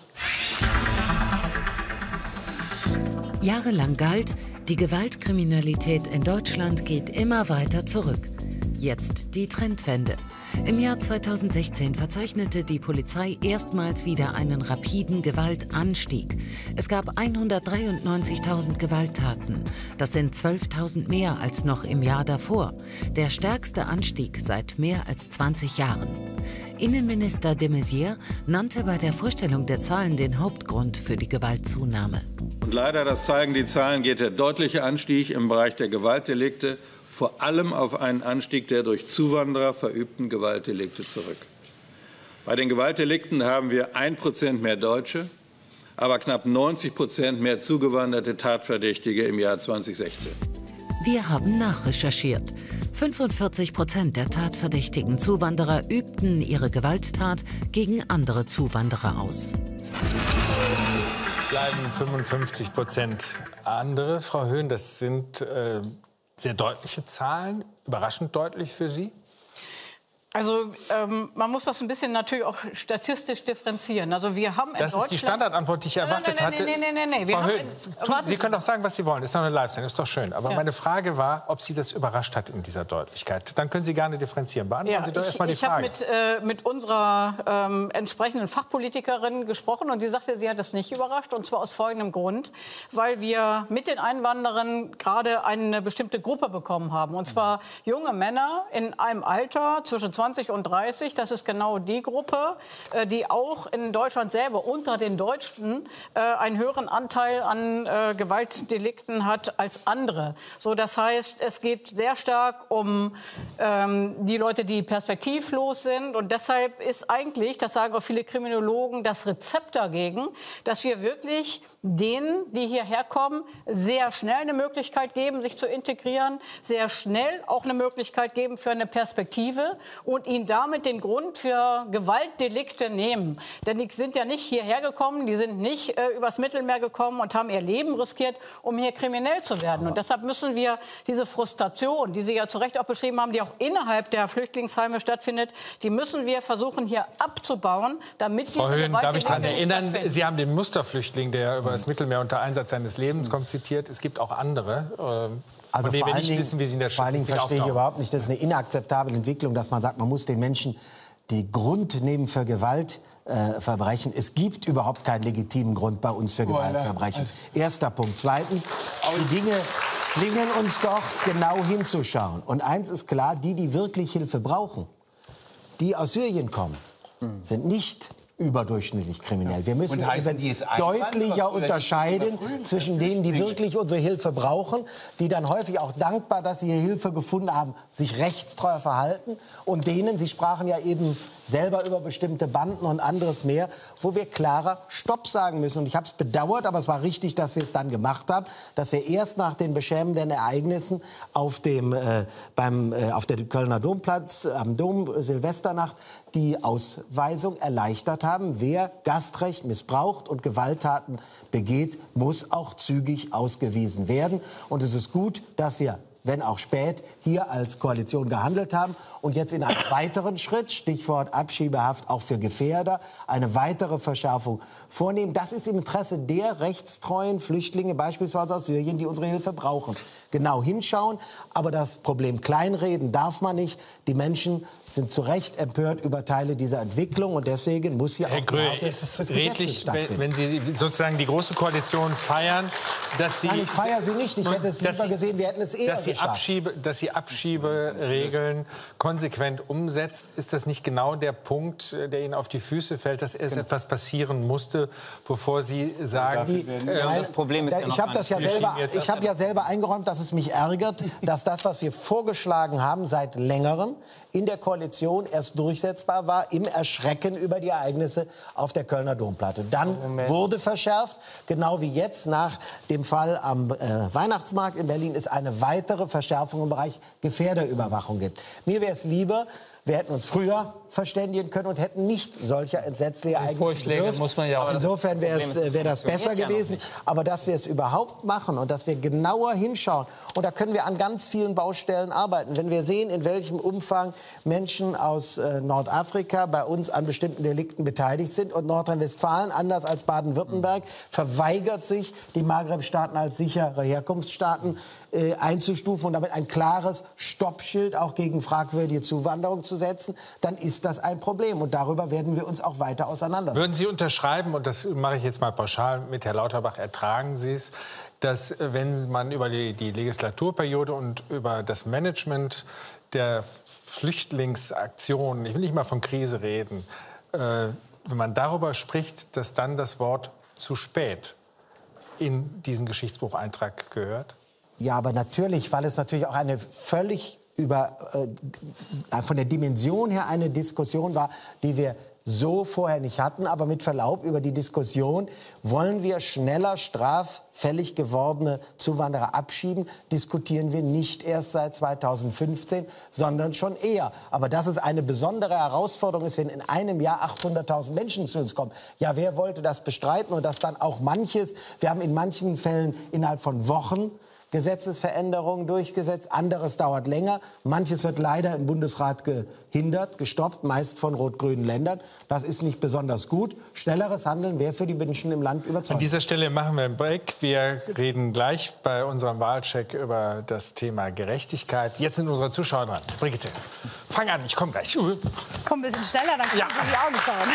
Jahrelang galt, die Gewaltkriminalität in Deutschland geht immer weiter zurück. Jetzt die Trendwende. Im Jahr 2016 verzeichnete die Polizei erstmals wieder einen rapiden Gewaltanstieg. Es gab 193.000 Gewalttaten. Das sind 12.000 mehr als noch im Jahr davor. Der stärkste Anstieg seit mehr als 20 Jahren. Innenminister de Maizière nannte bei der Vorstellung der Zahlen den Hauptgrund für die Gewaltzunahme. Und leider, das zeigen die Zahlen, geht der deutliche Anstieg im Bereich der Gewaltdelikte vor allem auf einen Anstieg der durch Zuwanderer verübten Gewaltdelikte zurück. Bei den Gewaltdelikten haben wir 1% mehr Deutsche, aber knapp 90% mehr zugewanderte Tatverdächtige im Jahr 2016. Wir haben nachrecherchiert. 45% der tatverdächtigen Zuwanderer übten ihre Gewalttat gegen andere Zuwanderer aus. Bleiben 55% andere. Frau Höhn, das sind sehr deutliche Zahlen, überraschend deutlich für Sie? Also man muss das ein bisschen natürlich auch statistisch differenzieren. Also wir haben in Das ist die Standardantwort, die ich erwartet hatte. Nee. Frau Höhn, Sie können doch sagen, was Sie wollen. Ist doch eine Live-Sendung, ist doch schön. Aber meine Frage war, ob Sie das überrascht hat in dieser Deutlichkeit. Dann können Sie gerne differenzieren. Beantworten Sie doch erst mal die Frage. Ich habe mit unserer entsprechenden Fachpolitikerin gesprochen und die sagte, sie hat das nicht überrascht. Und zwar aus folgendem Grund. Weil wir mit den Einwanderern gerade eine bestimmte Gruppe bekommen haben. Und zwar junge Männer in einem Alter zwischen 20 und 30, das ist genau die Gruppe, die auch in Deutschland selber unter den Deutschen einen höheren Anteil an Gewaltdelikten hat als andere. So, das heißt, es geht sehr stark um die Leute, die perspektivlos sind. Und deshalb ist eigentlich, das sagen auch viele Kriminologen, das Rezept dagegen, dass wir wirklich denen, die hierher kommen, sehr schnell eine Möglichkeit geben, sich zu integrieren, sehr schnell auch eine Möglichkeit geben für eine Perspektive und ihnen damit den Grund für Gewaltdelikte nehmen. Denn die sind ja nicht hierher gekommen, die sind nicht übers Mittelmeer gekommen und haben ihr Leben riskiert, um hier kriminell zu werden. Und deshalb müssen wir diese Frustration, die Sie ja zu Recht auch beschrieben haben, die auch innerhalb der Flüchtlingsheime stattfindet, die müssen wir versuchen hier abzubauen, damit diese Frau Höhn, darf ich daran Gewaltdelikte erinnern, Sie haben den Musterflüchtling, der über das Mittelmeer unter Einsatz seines Lebens kommt, zitiert. Es gibt auch andere. Also vor allen Dingen verstehe ich überhaupt nicht, das ist eine inakzeptable Entwicklung, dass man sagt, man muss den Menschen die Grund nehmen für Gewaltverbrechen. Es gibt überhaupt keinen legitimen Grund bei uns für Gewaltverbrechen. Erster Punkt. Zweitens, die Dinge zwingen uns doch genau hinzuschauen. Und eins ist klar, die wirklich Hilfe brauchen, die aus Syrien kommen, sind nicht überdurchschnittlich kriminell. Wir müssen deutlicher unterscheiden zwischen denen, die wirklich unsere Hilfe brauchen, die dann häufig auch dankbar, dass sie hier Hilfe gefunden haben, sich rechtstreu verhalten, und denen, Sie sprachen ja eben selber über bestimmte Banden und anderes mehr, wo wir klarer Stopp sagen müssen. Und ich habe es bedauert, aber es war richtig, dass wir es dann gemacht haben, dass wir erst nach den beschämenden Ereignissen auf der Kölner Domplatz, am Dom, Silvesternacht, die Ausweisung erleichtert haben. Wer Gastrecht missbraucht und Gewalttaten begeht, muss auch zügig ausgewiesen werden. Und es ist gut, dass wir, wenn auch spät, hier als Koalition gehandelt haben und jetzt in einem weiteren Schritt, Stichwort Abschiebehaft auch für Gefährder, eine weitere Verschärfung vornehmen. Das ist im Interesse der rechtstreuen Flüchtlinge, beispielsweise aus Syrien, die unsere Hilfe brauchen. Genau hinschauen, aber das Problem kleinreden darf man nicht. Die Menschen sind zu Recht empört über Teile dieser Entwicklung und deswegen muss hier Herr auch Gröhe, ist es redlich, wenn Sie sozusagen die Große Koalition feiern, dass Sie... Nein, ich feiere sie nicht. Ich hätte es lieber gesehen, wir hätten es eher geschafft. Dass Sie Abschieberegeln konsequent umsetzt, ist das nicht genau der Punkt, der Ihnen auf die Füße fällt, dass erst etwas passieren musste, bevor Sie sagen... das Problem ist ich habe ja selber eingeräumt, dass es mich ärgert, dass das, was wir vorgeschlagen haben seit Längerem, in der Koalition erst durchsetzbar war, im Erschrecken über die Ereignisse auf der Kölner Domplatte. Dann wurde verschärft, genau wie jetzt nach dem Fall am Weihnachtsmarkt in Berlin es eine weitere Verschärfung im Bereich Gefährderüberwachung gibt. Mir wäre es lieber, wir hätten uns früher verständigen können und hätten nicht solche entsetzliche Ereignisse bedürft. Insofern wäre das besser gewesen. Aber dass wir es überhaupt machen und dass wir genauer hinschauen, und da können wir an ganz vielen Baustellen arbeiten. Wenn wir sehen, in welchem Umfang Menschen aus Nordafrika bei uns an bestimmten Delikten beteiligt sind, und Nordrhein-Westfalen, anders als Baden-Württemberg, verweigert sich, die Maghreb-Staaten als sichere Herkunftsstaaten einzustufen und damit ein klares Stoppschild auch gegen fragwürdige Zuwanderung zu setzen, dann ist das ein Problem. Und darüber werden wir uns auch weiter auseinandersetzen. Würden Sie unterschreiben, und das mache ich jetzt mal pauschal mit Herrn Lauterbach, ertragen Sie es, dass wenn man über die Legislaturperiode und über das Management der Flüchtlingsaktionen, ich will nicht mal von Krise reden, wenn man darüber spricht, dass dann das Wort zu spät in diesen Geschichtsbucheintrag gehört? Ja, aber natürlich, weil es natürlich auch eine völlig von der Dimension her eine Diskussion war, die wir so vorher nicht hatten. Aber mit Verlaub, über die Diskussion, wollen wir schneller straffällig gewordene Zuwanderer abschieben, diskutieren wir nicht erst seit 2015, sondern schon eher. Aber dass es eine besondere Herausforderung ist, wenn in einem Jahr 800.000 Menschen zu uns kommen. Ja, wer wollte das bestreiten? Und dass dann auch manches, wir haben in manchen Fällen innerhalb von Wochen Gesetzesveränderungen durchgesetzt, anderes dauert länger. Manches wird leider im Bundesrat gehindert, gestoppt, meist von rot-grünen Ländern. Das ist nicht besonders gut. Schnelleres Handeln wäre für die Menschen im Land überzeugend. An dieser Stelle machen wir einen Break. Wir reden gleich bei unserem Wahlcheck über das Thema Gerechtigkeit. Jetzt sind unsere Zuschauer dran. Brigitte, fang an, ich komme gleich. Komm ein bisschen schneller, dann kann ich in die Augen schauen.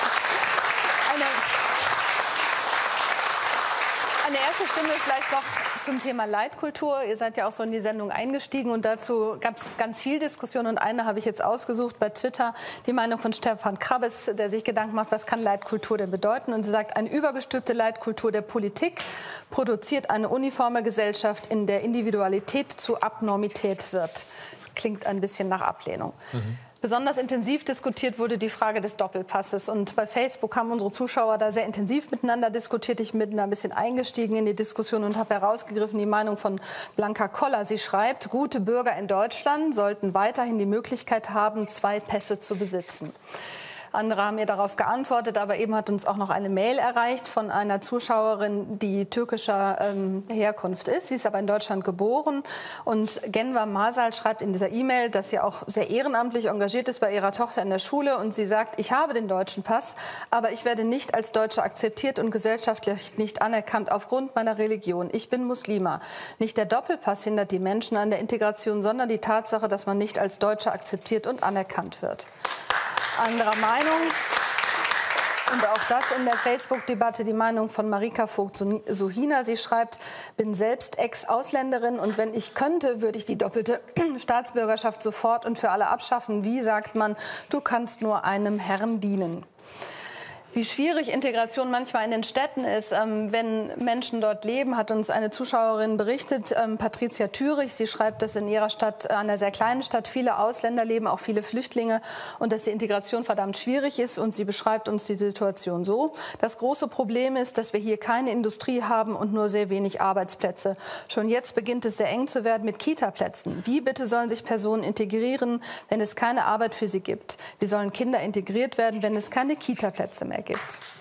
Eine erste Stimme vielleicht noch zum Thema Leitkultur. Ihr seid ja auch so in die Sendung eingestiegen und dazu gab es ganz viel Diskussion und eine habe ich jetzt ausgesucht bei Twitter, die Meinung von Stefan Krabbes, der sich Gedanken macht, was kann Leitkultur denn bedeuten? Und sie sagt, eine übergestülpte Leitkultur der Politik produziert eine uniforme Gesellschaft, in der Individualität zu Abnormität wird. Klingt ein bisschen nach Ablehnung. Besonders intensiv diskutiert wurde die Frage des Doppelpasses. Und bei Facebook haben unsere Zuschauer da sehr intensiv miteinander diskutiert. Ich bin da ein bisschen eingestiegen in die Diskussion und habe herausgegriffen die Meinung von Blanca Koller. Sie schreibt, gute Bürger in Deutschland sollten weiterhin die Möglichkeit haben, 2 Pässe zu besitzen. Andere haben mir darauf geantwortet, aber eben hat uns auch noch eine Mail erreicht von einer Zuschauerin, die türkischer Herkunft ist. Sie ist aber in Deutschland geboren. Und Genva Masal schreibt in dieser E-Mail, dass sie auch sehr ehrenamtlich engagiert ist bei ihrer Tochter in der Schule. Und sie sagt, ich habe den deutschen Pass, aber ich werde nicht als Deutsche akzeptiert und gesellschaftlich nicht anerkannt aufgrund meiner Religion. Ich bin Muslima. Nicht der Doppelpass hindert die Menschen an der Integration, sondern die Tatsache, dass man nicht als Deutscher akzeptiert und anerkannt wird. Anderer Meinung. Und auch das in der Facebook-Debatte die Meinung von Marika Vogt-Suhina. Sie schreibt, bin selbst Ex-Ausländerin und wenn ich könnte, würde ich die doppelte Staatsbürgerschaft sofort und für alle abschaffen. Wie sagt man, du kannst nur einem Herrn dienen. Wie schwierig Integration manchmal in den Städten ist, wenn Menschen dort leben, hat uns eine Zuschauerin berichtet, Patricia Thürich. Sie schreibt, dass in ihrer Stadt, einer sehr kleinen Stadt, viele Ausländer leben, auch viele Flüchtlinge und dass die Integration verdammt schwierig ist. Und sie beschreibt uns die Situation so. Das große Problem ist, dass wir hier keine Industrie haben und nur sehr wenig Arbeitsplätze. Schon jetzt beginnt es sehr eng zu werden mit Kita-Plätzen. Wie bitte sollen sich Personen integrieren, wenn es keine Arbeit für sie gibt? Wie sollen Kinder integriert werden, wenn es keine Kita-Plätze mehr gibt?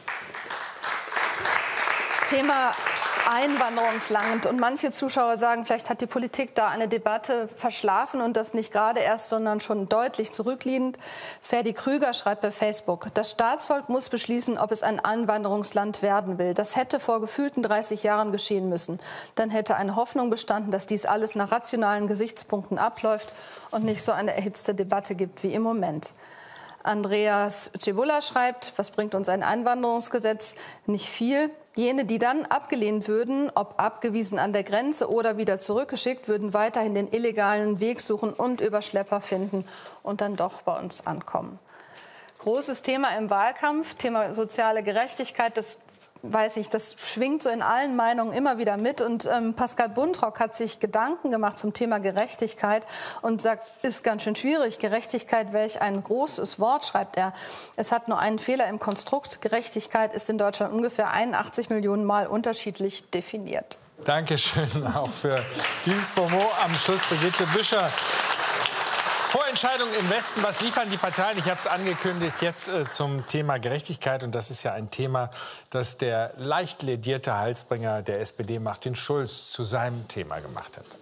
Thema Einwanderungsland. Und manche Zuschauer sagen, vielleicht hat die Politik da eine Debatte verschlafen und das nicht gerade erst, sondern schon deutlich zurückliegend. Ferdi Krüger schreibt bei Facebook, das Staatsvolk muss beschließen, ob es ein Einwanderungsland werden will. Das hätte vor gefühlten 30 Jahren geschehen müssen. Dann hätte eine Hoffnung bestanden, dass dies alles nach rationalen Gesichtspunkten abläuft und nicht so eine erhitzte Debatte gibt wie im Moment. Andreas Cebula schreibt, was bringt uns ein Einwanderungsgesetz? Nicht viel. Jene, die dann abgelehnt würden, ob abgewiesen an der Grenze oder wieder zurückgeschickt, würden weiterhin den illegalen Weg suchen und über Schlepper finden und dann doch bei uns ankommen. Großes Thema im Wahlkampf, Thema soziale Gerechtigkeit, das weiß ich, das schwingt so in allen Meinungen immer wieder mit. Und Pascal Buntrock hat sich Gedanken gemacht zum Thema Gerechtigkeit und sagt, ist ganz schön schwierig. Gerechtigkeit, welch ein großes Wort, schreibt er. Es hat nur einen Fehler im Konstrukt. Gerechtigkeit ist in Deutschland ungefähr 81 Millionen Mal unterschiedlich definiert. Dankeschön auch für dieses Bonmot am Schluss, Brigitte Büscher. Vorentscheidung im Westen, was liefern die Parteien? Ich habe es angekündigt, jetzt zum Thema Gerechtigkeit. Und das ist ja ein Thema, das der leicht ledierte Halsbringer der SPD, Martin Schulz, zu seinem Thema gemacht hat.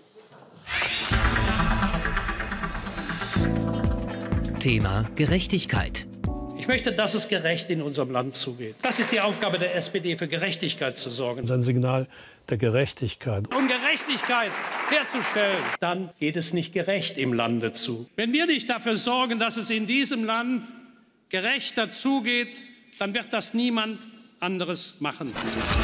Thema Gerechtigkeit. Ich möchte, dass es gerecht in unserem Land zugeht. Das ist die Aufgabe der SPD, für Gerechtigkeit zu sorgen. Das ist ein Signal der Gerechtigkeit. Um Gerechtigkeit herzustellen, dann geht es nicht gerecht im Lande zu. Wenn wir nicht dafür sorgen, dass es in diesem Land gerechter zugeht, dann wird das niemand anderes machen.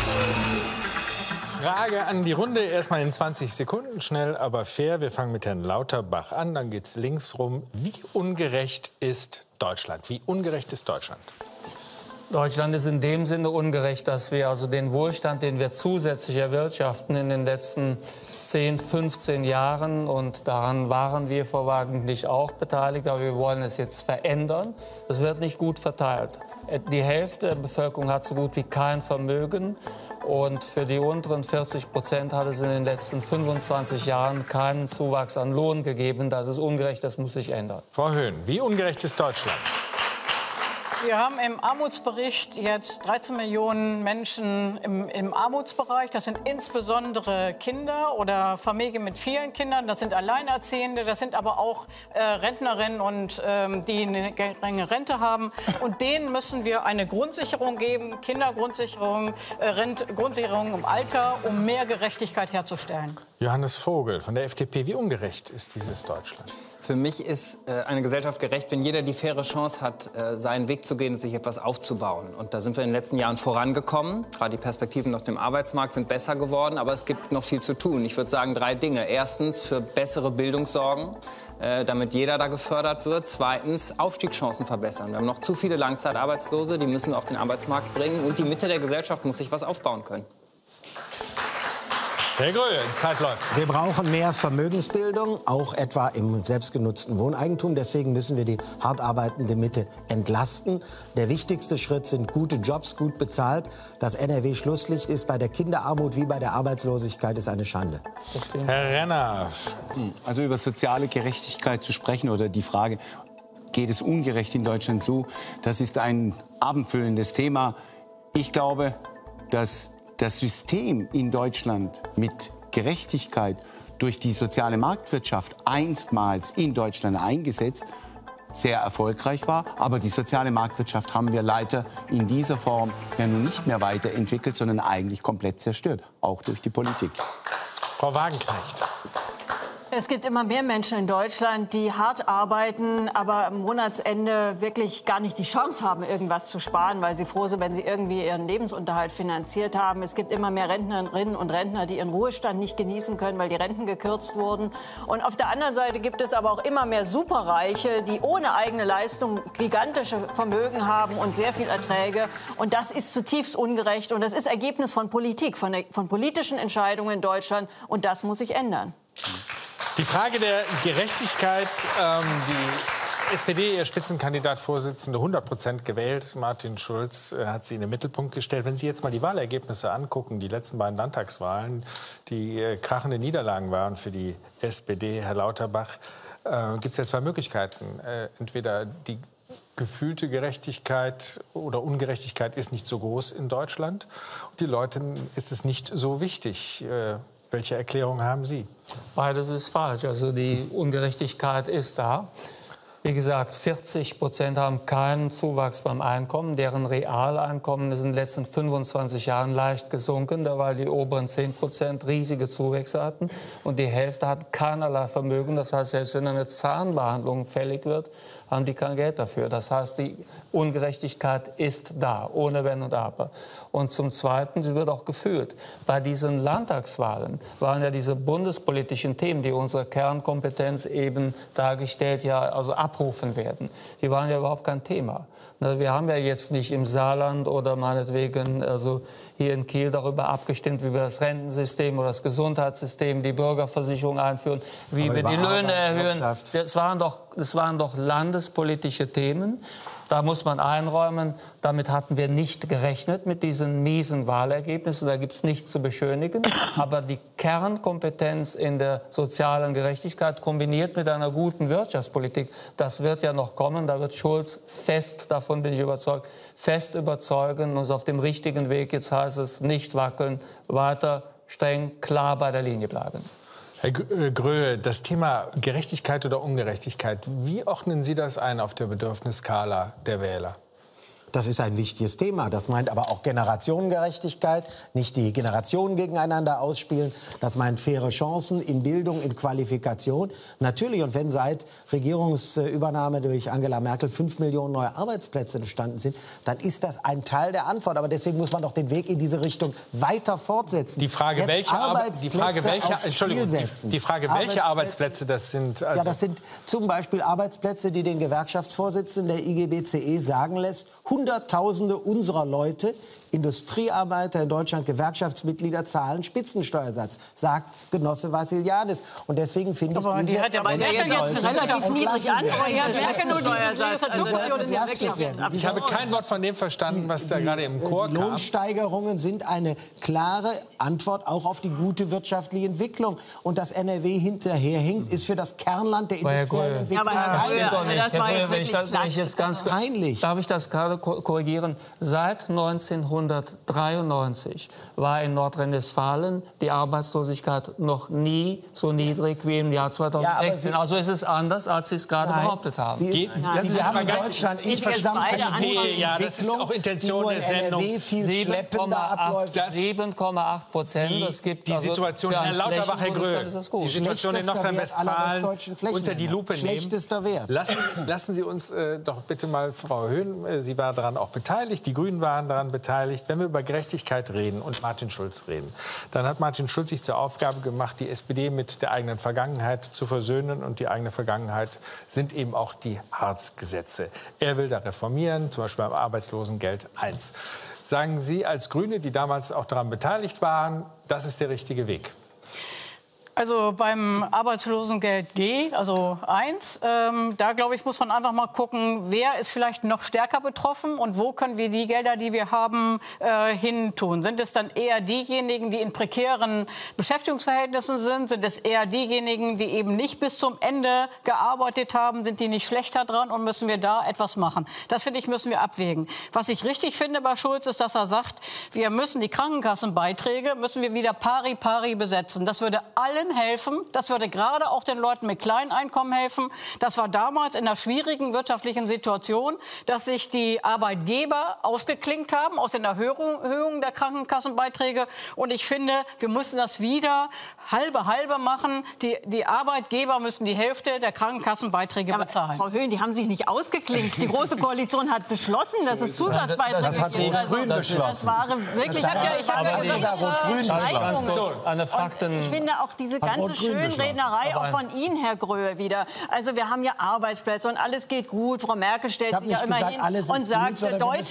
Frage an die Runde, erstmal in 20 Sekunden, schnell, aber fair. Wir fangen mit Herrn Lauterbach an, dann geht's links rum. Wie ungerecht ist Deutschland? Wie ungerecht ist Deutschland? Deutschland ist in dem Sinne ungerecht, dass wir also den Wohlstand, den wir zusätzlich erwirtschaften in den letzten 10, 15 Jahren, und daran waren wir vorrangig auch beteiligt, aber wir wollen es jetzt verändern. Das wird nicht gut verteilt. Die Hälfte der Bevölkerung hat so gut wie kein Vermögen. Und für die unteren 40% hat es in den letzten 25 Jahren keinen Zuwachs an Lohn gegeben. Das ist ungerecht, das muss sich ändern. Frau Höhn, wie ungerecht ist Deutschland? Wir haben im Armutsbericht jetzt 13 Millionen Menschen im Armutsbereich. Das sind insbesondere Kinder oder Familien mit vielen Kindern. Das sind Alleinerziehende, das sind aber auch Rentnerinnen und die eine geringe Rente haben. Und denen müssen wir eine Grundsicherung geben, Kindergrundsicherung, Grundsicherung im Alter, um mehr Gerechtigkeit herzustellen. Johannes Vogel von der FDP. Wie ungerecht ist dieses Deutschland? Für mich ist eine Gesellschaft gerecht, wenn jeder die faire Chance hat, seinen Weg zu gehen und sich etwas aufzubauen. Und da sind wir in den letzten Jahren vorangekommen. Gerade die Perspektiven auf dem Arbeitsmarkt sind besser geworden, aber es gibt noch viel zu tun. Ich würde sagen 3 Dinge. Erstens, für bessere Bildung sorgen, damit jeder da gefördert wird. Zweitens, Aufstiegschancen verbessern. Wir haben noch zu viele Langzeitarbeitslose, die müssen wir auf den Arbeitsmarkt bringen. Und die Mitte der Gesellschaft muss sich was aufbauen können. Herr Gröhe, die Zeit läuft. Wir brauchen mehr Vermögensbildung, auch etwa im selbstgenutzten Wohneigentum. Deswegen müssen wir die hart arbeitende Mitte entlasten. Der wichtigste Schritt sind gute Jobs, gut bezahlt. Das NRW-Schlusslicht ist bei der Kinderarmut wie bei der Arbeitslosigkeit ist eine Schande. Herr Renner. Also über soziale Gerechtigkeit zu sprechen oder die Frage, geht es ungerecht in Deutschland so, das ist ein abendfüllendes Thema. Ich glaube, dass das System in Deutschland mit Gerechtigkeit durch die soziale Marktwirtschaft einstmals in Deutschland eingesetzt, sehr erfolgreich war. Aber die soziale Marktwirtschaft haben wir leider in dieser Form ja nun nicht mehr weiterentwickelt, sondern eigentlich komplett zerstört, auch durch die Politik. Frau Wagenknecht. Es gibt immer mehr Menschen in Deutschland, die hart arbeiten, aber am Monatsende wirklich gar nicht die Chance haben, irgendwas zu sparen, weil sie froh sind, wenn sie irgendwie ihren Lebensunterhalt finanziert haben. Es gibt immer mehr Rentnerinnen und Rentner, die ihren Ruhestand nicht genießen können, weil die Renten gekürzt wurden. Und auf der anderen Seite gibt es aber auch immer mehr Superreiche, die ohne eigene Leistung gigantische Vermögen haben und sehr viel Erträge. Und das ist zutiefst ungerecht. Und das ist Ergebnis von Politik, von politischen Entscheidungen in Deutschland. Und das muss sich ändern. Die Frage der Gerechtigkeit, die SPD, ihr Spitzenkandidat, Vorsitzende, 100% gewählt. Martin Schulz hat sie in den Mittelpunkt gestellt. Wenn Sie jetzt mal die Wahlergebnisse angucken, die letzten beiden Landtagswahlen, die krachende Niederlagen waren für die SPD, Herr Lauterbach, gibt es ja 2 Möglichkeiten. Entweder die gefühlte Gerechtigkeit oder Ungerechtigkeit ist nicht so groß in Deutschland. Und die Leuten ist es nicht so wichtig. Welche Erklärung haben Sie? Beides ist falsch. Also die Ungerechtigkeit ist da. Wie gesagt, 40% haben keinen Zuwachs beim Einkommen. Deren Realeinkommen ist in den letzten 25 Jahren leicht gesunken, weil die oberen 10% riesige Zuwächse hatten. Und die Hälfte hat keinerlei Vermögen. Das heißt, selbst wenn eine Zahnbehandlung fällig wird, haben die kein Geld dafür. Das heißt, die Ungerechtigkeit ist da, ohne Wenn und Aber. Und zum Zweiten, sie wird auch gefühlt. Bei diesen Landtagswahlen waren ja diese bundespolitischen Themen, die unsere Kernkompetenz eben dargestellt, ja also abrufen werden. Die waren ja überhaupt kein Thema. Wir haben ja jetzt nicht im Saarland oder meinetwegen also hier in Kiel darüber abgestimmt, wie wir das Rentensystem oder das Gesundheitssystem, die Bürgerversicherung einführen, wie wir die Löhne erhöhen. Das waren doch landespolitische Themen. Da muss man einräumen, damit hatten wir nicht gerechnet mit diesen miesen Wahlergebnissen. Da gibt es nichts zu beschönigen. Aber die Kernkompetenz in der sozialen Gerechtigkeit kombiniert mit einer guten Wirtschaftspolitik, das wird ja noch kommen. Da wird Schulz fest, davon bin ich überzeugt, fest überzeugen, uns auf dem richtigen Weg. Jetzt heißt es nicht wackeln, weiter streng klar bei der Linie bleiben. Herr Gröhe, das Thema Gerechtigkeit oder Ungerechtigkeit, wie ordnen Sie das ein auf der Bedürfnisskala der Wähler? Das ist ein wichtiges Thema. Das meint aber auch Generationengerechtigkeit, nicht die Generationen gegeneinander ausspielen. Das meint faire Chancen in Bildung, in Qualifikation. Natürlich, und wenn seit Regierungsübernahme durch Angela Merkel 5 Millionen neue Arbeitsplätze entstanden sind, dann ist das ein Teil der Antwort. Aber deswegen muss man doch den Weg in diese Richtung weiter fortsetzen. Die Frage, welche Arbeitsplätze das sind. Also ja, das sind zum Beispiel Arbeitsplätze, die den Gewerkschaftsvorsitzenden der IGBCE sagen lässt, Hunderttausende unserer Leute Industriearbeiter in Deutschland, Gewerkschaftsmitglieder zahlen Spitzensteuersatz, sagt Genosse Vassiliadis. Und deswegen finde ich, aber diese die hat ja bei der jetzt relativ niedrig an. Ich habe kein Wort von dem verstanden, was da gerade im Chor kam. Lohnsteigerungen sind eine klare Antwort auch auf die gute wirtschaftliche Entwicklung. Und dass NRW hinterherhinkt, ist für das Kernland der industriellen Entwicklung peinlich. Darf ich das gerade korrigieren? Seit 1993 war in Nordrhein-Westfalen die Arbeitslosigkeit noch nie so niedrig wie im Jahr 2016. Also es ist anders, als Sie es gerade behauptet haben. Sie haben in Deutschland insgesamt ja, das ist auch Intention der Sendung. 7,8%. Es gibt die Situation, Herr Lauterbach, Herr Gröhe, die Situation in Nordrhein-Westfalen unter die Lupe nehmen. Lassen Sie uns doch bitte mal, Frau Höhn, Sie war daran auch beteiligt, die Grünen waren daran beteiligt. Wenn wir über Gerechtigkeit reden und Martin Schulz reden, dann hat Martin Schulz sich zur Aufgabe gemacht, die SPD mit der eigenen Vergangenheit zu versöhnen. Und die eigene Vergangenheit sind eben auch die Hartz-Gesetze. Er will da reformieren, zum Beispiel beim Arbeitslosengeld 1. Sagen Sie als Grüne, die damals auch daran beteiligt waren, das ist der richtige Weg? Also beim Arbeitslosengeld G, also 1, da glaube ich, muss man einfach mal gucken, wer ist vielleicht noch stärker betroffen und wo können wir die Gelder, die wir haben, hin tun. Sind es dann eher diejenigen, die in prekären Beschäftigungsverhältnissen sind? Sind es eher diejenigen, die eben nicht bis zum Ende gearbeitet haben? Sind die nicht schlechter dran und müssen wir da etwas machen? Das, finde ich, müssen wir abwägen. Was ich richtig finde bei Schulz ist, dass er sagt, wir müssen die Krankenkassenbeiträge, müssen wir wieder pari pari besetzen. Das würde allen helfen. Das würde gerade auch den Leuten mit kleinen Einkommen helfen. Das war damals in einer schwierigen wirtschaftlichen Situation, dass sich die Arbeitgeber ausgeklinkt haben aus den Erhöhungen der Krankenkassenbeiträge. Und ich finde, wir müssen das wieder halbe machen. Die Arbeitgeber müssen die Hälfte der Krankenkassenbeiträge bezahlen. Frau Höhn, die haben sich nicht ausgeklinkt. Die Große Koalition hat beschlossen, dass es Zusatzbeiträge gibt. Das hat Rot-Grün beschlossen. Das war wirklich... Ich finde auch diese ganze Schönrednerei auch von Ihnen, Herr Gröhe, wieder. Also wir haben ja Arbeitsplätze und alles geht gut. Frau Merkel stellt sich ja immer hin und sagt,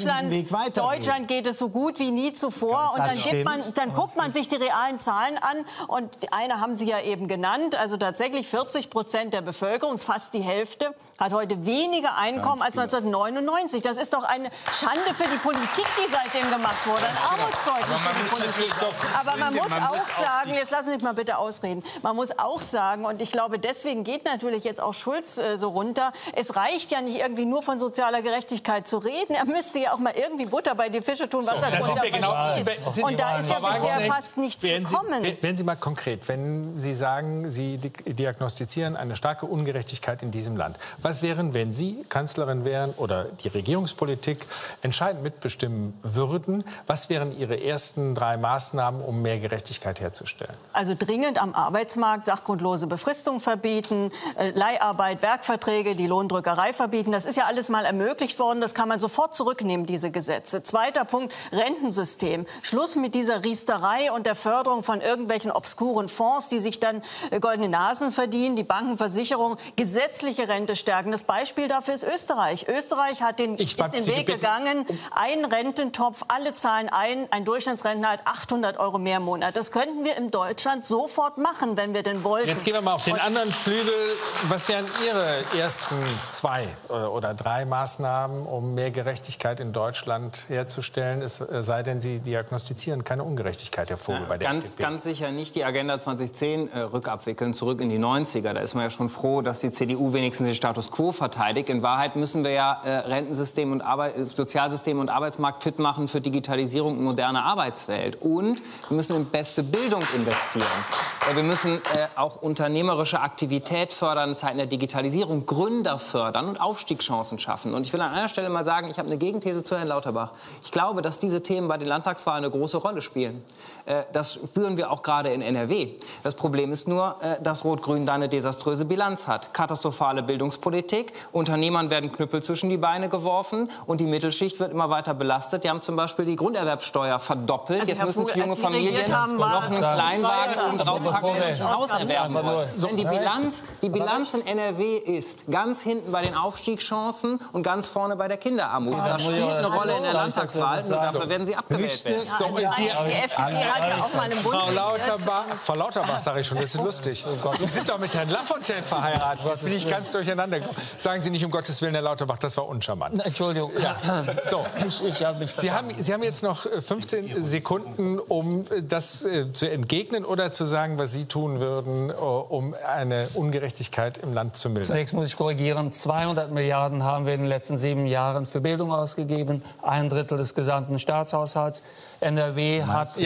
Deutschland geht es so gut wie nie zuvor. Und dann guckt man sich die realen Zahlen an. Und eine haben Sie ja eben genannt. Also tatsächlich 40% der Bevölkerung, fast die Hälfte, hat heute weniger Einkommen als 1999. Das ist doch eine Schande für die Politik, die seitdem gemacht wurde. Ein Armutszeugnis für die Politik. Aber man muss auch sagen, jetzt lassen Sie mich mal bitte ausreden, man muss auch sagen, und ich glaube, deswegen geht natürlich jetzt auch Schulz so runter, es reicht ja nicht irgendwie nur von sozialer Gerechtigkeit zu reden. Er müsste ja auch mal irgendwie Butter bei die Fische tun, was er darunter versteht. Und da ist ja bisher fast nichts gekommen. Werden Sie mal konkret, wenn Sie sagen, Sie diagnostizieren eine starke Ungerechtigkeit in diesem Land. Was wären, wenn Sie Kanzlerin wären oder die Regierungspolitik entscheidend mitbestimmen würden? Was wären Ihre ersten 3 Maßnahmen, um mehr Gerechtigkeit herzustellen? Also dringend am Arbeitsmarkt sachgrundlose Befristung verbieten, Leiharbeit, Werkverträge, die Lohndrückerei verbieten. Das ist ja alles mal ermöglicht worden. Das kann man sofort zurücknehmen, diese Gesetze. Zweiter Punkt, Rentensystem. Schluss mit dieser Riesterei und der Förderung von irgendwelchen obskuren Fonds, die sich dann goldene Nasen verdienen, die Bankenversicherung, gesetzliche Rente stärken. Das Beispiel dafür ist Österreich. Österreich ist den Weg gegangen, ein Rententopf, alle zahlen ein Durchschnittsrentner hat 800 € mehr im Monat. Das könnten wir in Deutschland sofort machen, wenn wir denn wollten. Jetzt gehen wir mal auf den anderen Flügel. Was wären Ihre ersten 2 oder 3 Maßnahmen, um mehr Gerechtigkeit in Deutschland herzustellen? Es sei denn, Sie diagnostizieren keine Ungerechtigkeit, Herr Vogel, bei der FDP. Ganz sicher nicht die Agenda 2010 rückabwickeln, zurück in die 90er. Da ist man ja schon froh, dass die CDU wenigstens den Status quo verteidigt. In Wahrheit müssen wir ja Rentensystem und Sozialsystem und Arbeitsmarkt fit machen für Digitalisierung und moderne Arbeitswelt. Und wir müssen in beste Bildung investieren. Wir müssen auch unternehmerische Aktivität fördern in Zeiten der Digitalisierung, Gründer fördern und Aufstiegschancen schaffen. Und ich will an einer Stelle mal sagen, ich habe eine Gegenthese zu Herrn Lauterbach. Ich glaube, dass diese Themen bei den Landtagswahlen eine große Rolle spielen. Das spüren wir auch gerade in NRW. Das Problem ist nur, dass Rot-Grün da eine desaströse Bilanz hat. Katastrophale Bildungspolitik, Unternehmern werden Knüppel zwischen die Beine geworfen und die Mittelschicht wird immer weiter belastet. Die haben zum Beispiel die Grunderwerbsteuer verdoppelt. Also jetzt müssen junge Familien noch einen Kleinwagen oben drauf packen. Denn die Bilanz in NRW ist ganz hinten bei den Aufstiegschancen und ganz vorne bei der Kinderarmut. Das spielt eine Rolle in der Landtagswahl und dafür werden sie abgewählt werden. Die FDP hat ja auch mal einen Bund. Frau Lauterbach, sage ich schon, das ist lustig. Sie sind doch mit Herrn Lafontaine verheiratet. Jetzt bin ich ganz durcheinander. Sagen Sie nicht um Gottes Willen, Herr Lauterbach, das war uncharmant. Entschuldigung. Ja. So. Ich habe mich Sie haben jetzt noch 15 Sekunden, um das zu entgegnen oder zu sagen, was Sie tun würden, um eine Ungerechtigkeit im Land zu mildern. Zunächst muss ich korrigieren. 200 Milliarden haben wir in den letzten 7 Jahren für Bildung ausgegeben. 1/3 des gesamten Staatshaushalts. NRW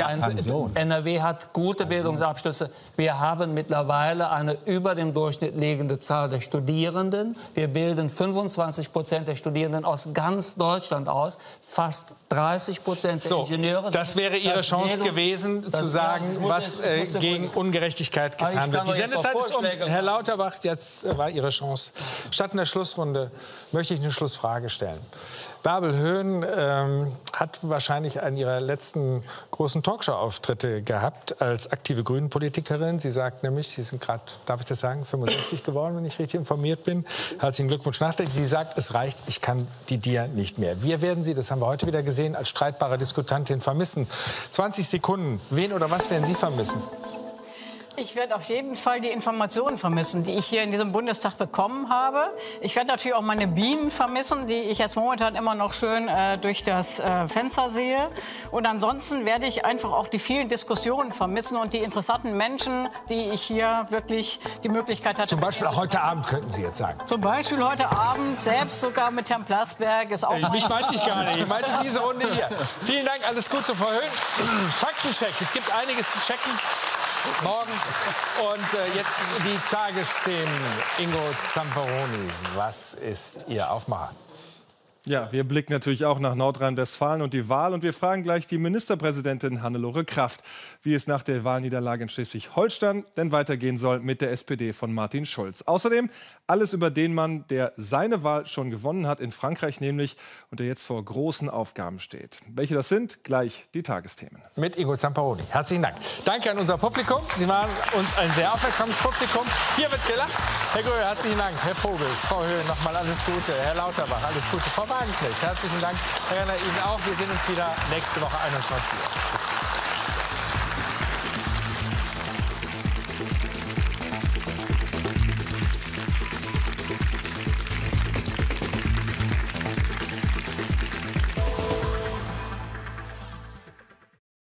hat gute Bildungsabschlüsse. Wir haben mittlerweile eine über dem Durchschnitt liegende Zahl der Studierenden. Wir bilden 25% der Studierenden aus ganz Deutschland aus. Fast 30% der Ingenieure. Das wäre Ihre Chance gewesen, zu sagen, was gegen Ungerechtigkeit getan wird. Die Sendezeit ist um. Herr Lauterbach, jetzt war Ihre Chance. Statt einer Schlussrunde möchte ich eine Schlussfrage stellen. Bärbel Höhn hat wahrscheinlich einen ihrer letzten großen Talkshow-Auftritte gehabt als aktive Grünen-Politikerin. Sie sagt nämlich, Sie sind gerade, darf ich das sagen, 65 geworden, wenn ich richtig informiert bin. Herzlichen Glückwunsch nachträglich. Sie sagt, es reicht, ich kandidiere nicht mehr. Wir werden Sie, das haben wir heute wieder gesehen, als streitbare Diskutantin vermissen. 20 Sekunden. Wen oder was werden Sie vermissen? Ich werde auf jeden Fall die Informationen vermissen, die ich hier in diesem Bundestag bekommen habe. Ich werde natürlich auch meine Bienen vermissen, die ich jetzt momentan immer noch schön durch das Fenster sehe. Und ansonsten werde ich einfach auch die vielen Diskussionen vermissen und die interessanten Menschen, die ich hier wirklich die Möglichkeit hatte. Zum Beispiel auch heute Abend, könnten Sie jetzt sagen. Zum Beispiel heute Abend, selbst sogar mit Herrn Plasberg. Ist auch mich meinte ich gar nicht. Ich meinte diese Runde hier. Vielen Dank, alles Gute, Frau Höhn. Faktencheck, es gibt einiges zu checken. Morgen. Und jetzt die Tagesthemen. Ingo Zamperoni, was ist Ihr Aufmacher? Ja, wir blicken natürlich auch nach Nordrhein-Westfalen und die Wahl. Und wir fragen gleich die Ministerpräsidentin Hannelore Kraft, wie es nach der Wahlniederlage in Schleswig-Holstein denn weitergehen soll mit der SPD von Martin Schulz. Außerdem alles über den Mann, der seine Wahl schon gewonnen hat in Frankreich nämlich und der jetzt vor großen Aufgaben steht. Welche das sind, gleich die Tagesthemen. Mit Ingo Zamperoni. Herzlichen Dank. Danke an unser Publikum. Sie waren uns ein sehr aufmerksames Publikum. Hier wird gelacht. Herr Gröhe, herzlichen Dank. Herr Vogel, Frau Höhn, nochmal alles Gute. Herr Lauterbach, alles Gute. Frau Wagenknecht, herzlichen Dank. Herr Renner, Ihnen auch. Wir sehen uns wieder nächste Woche 21 Uhr. Tschüss.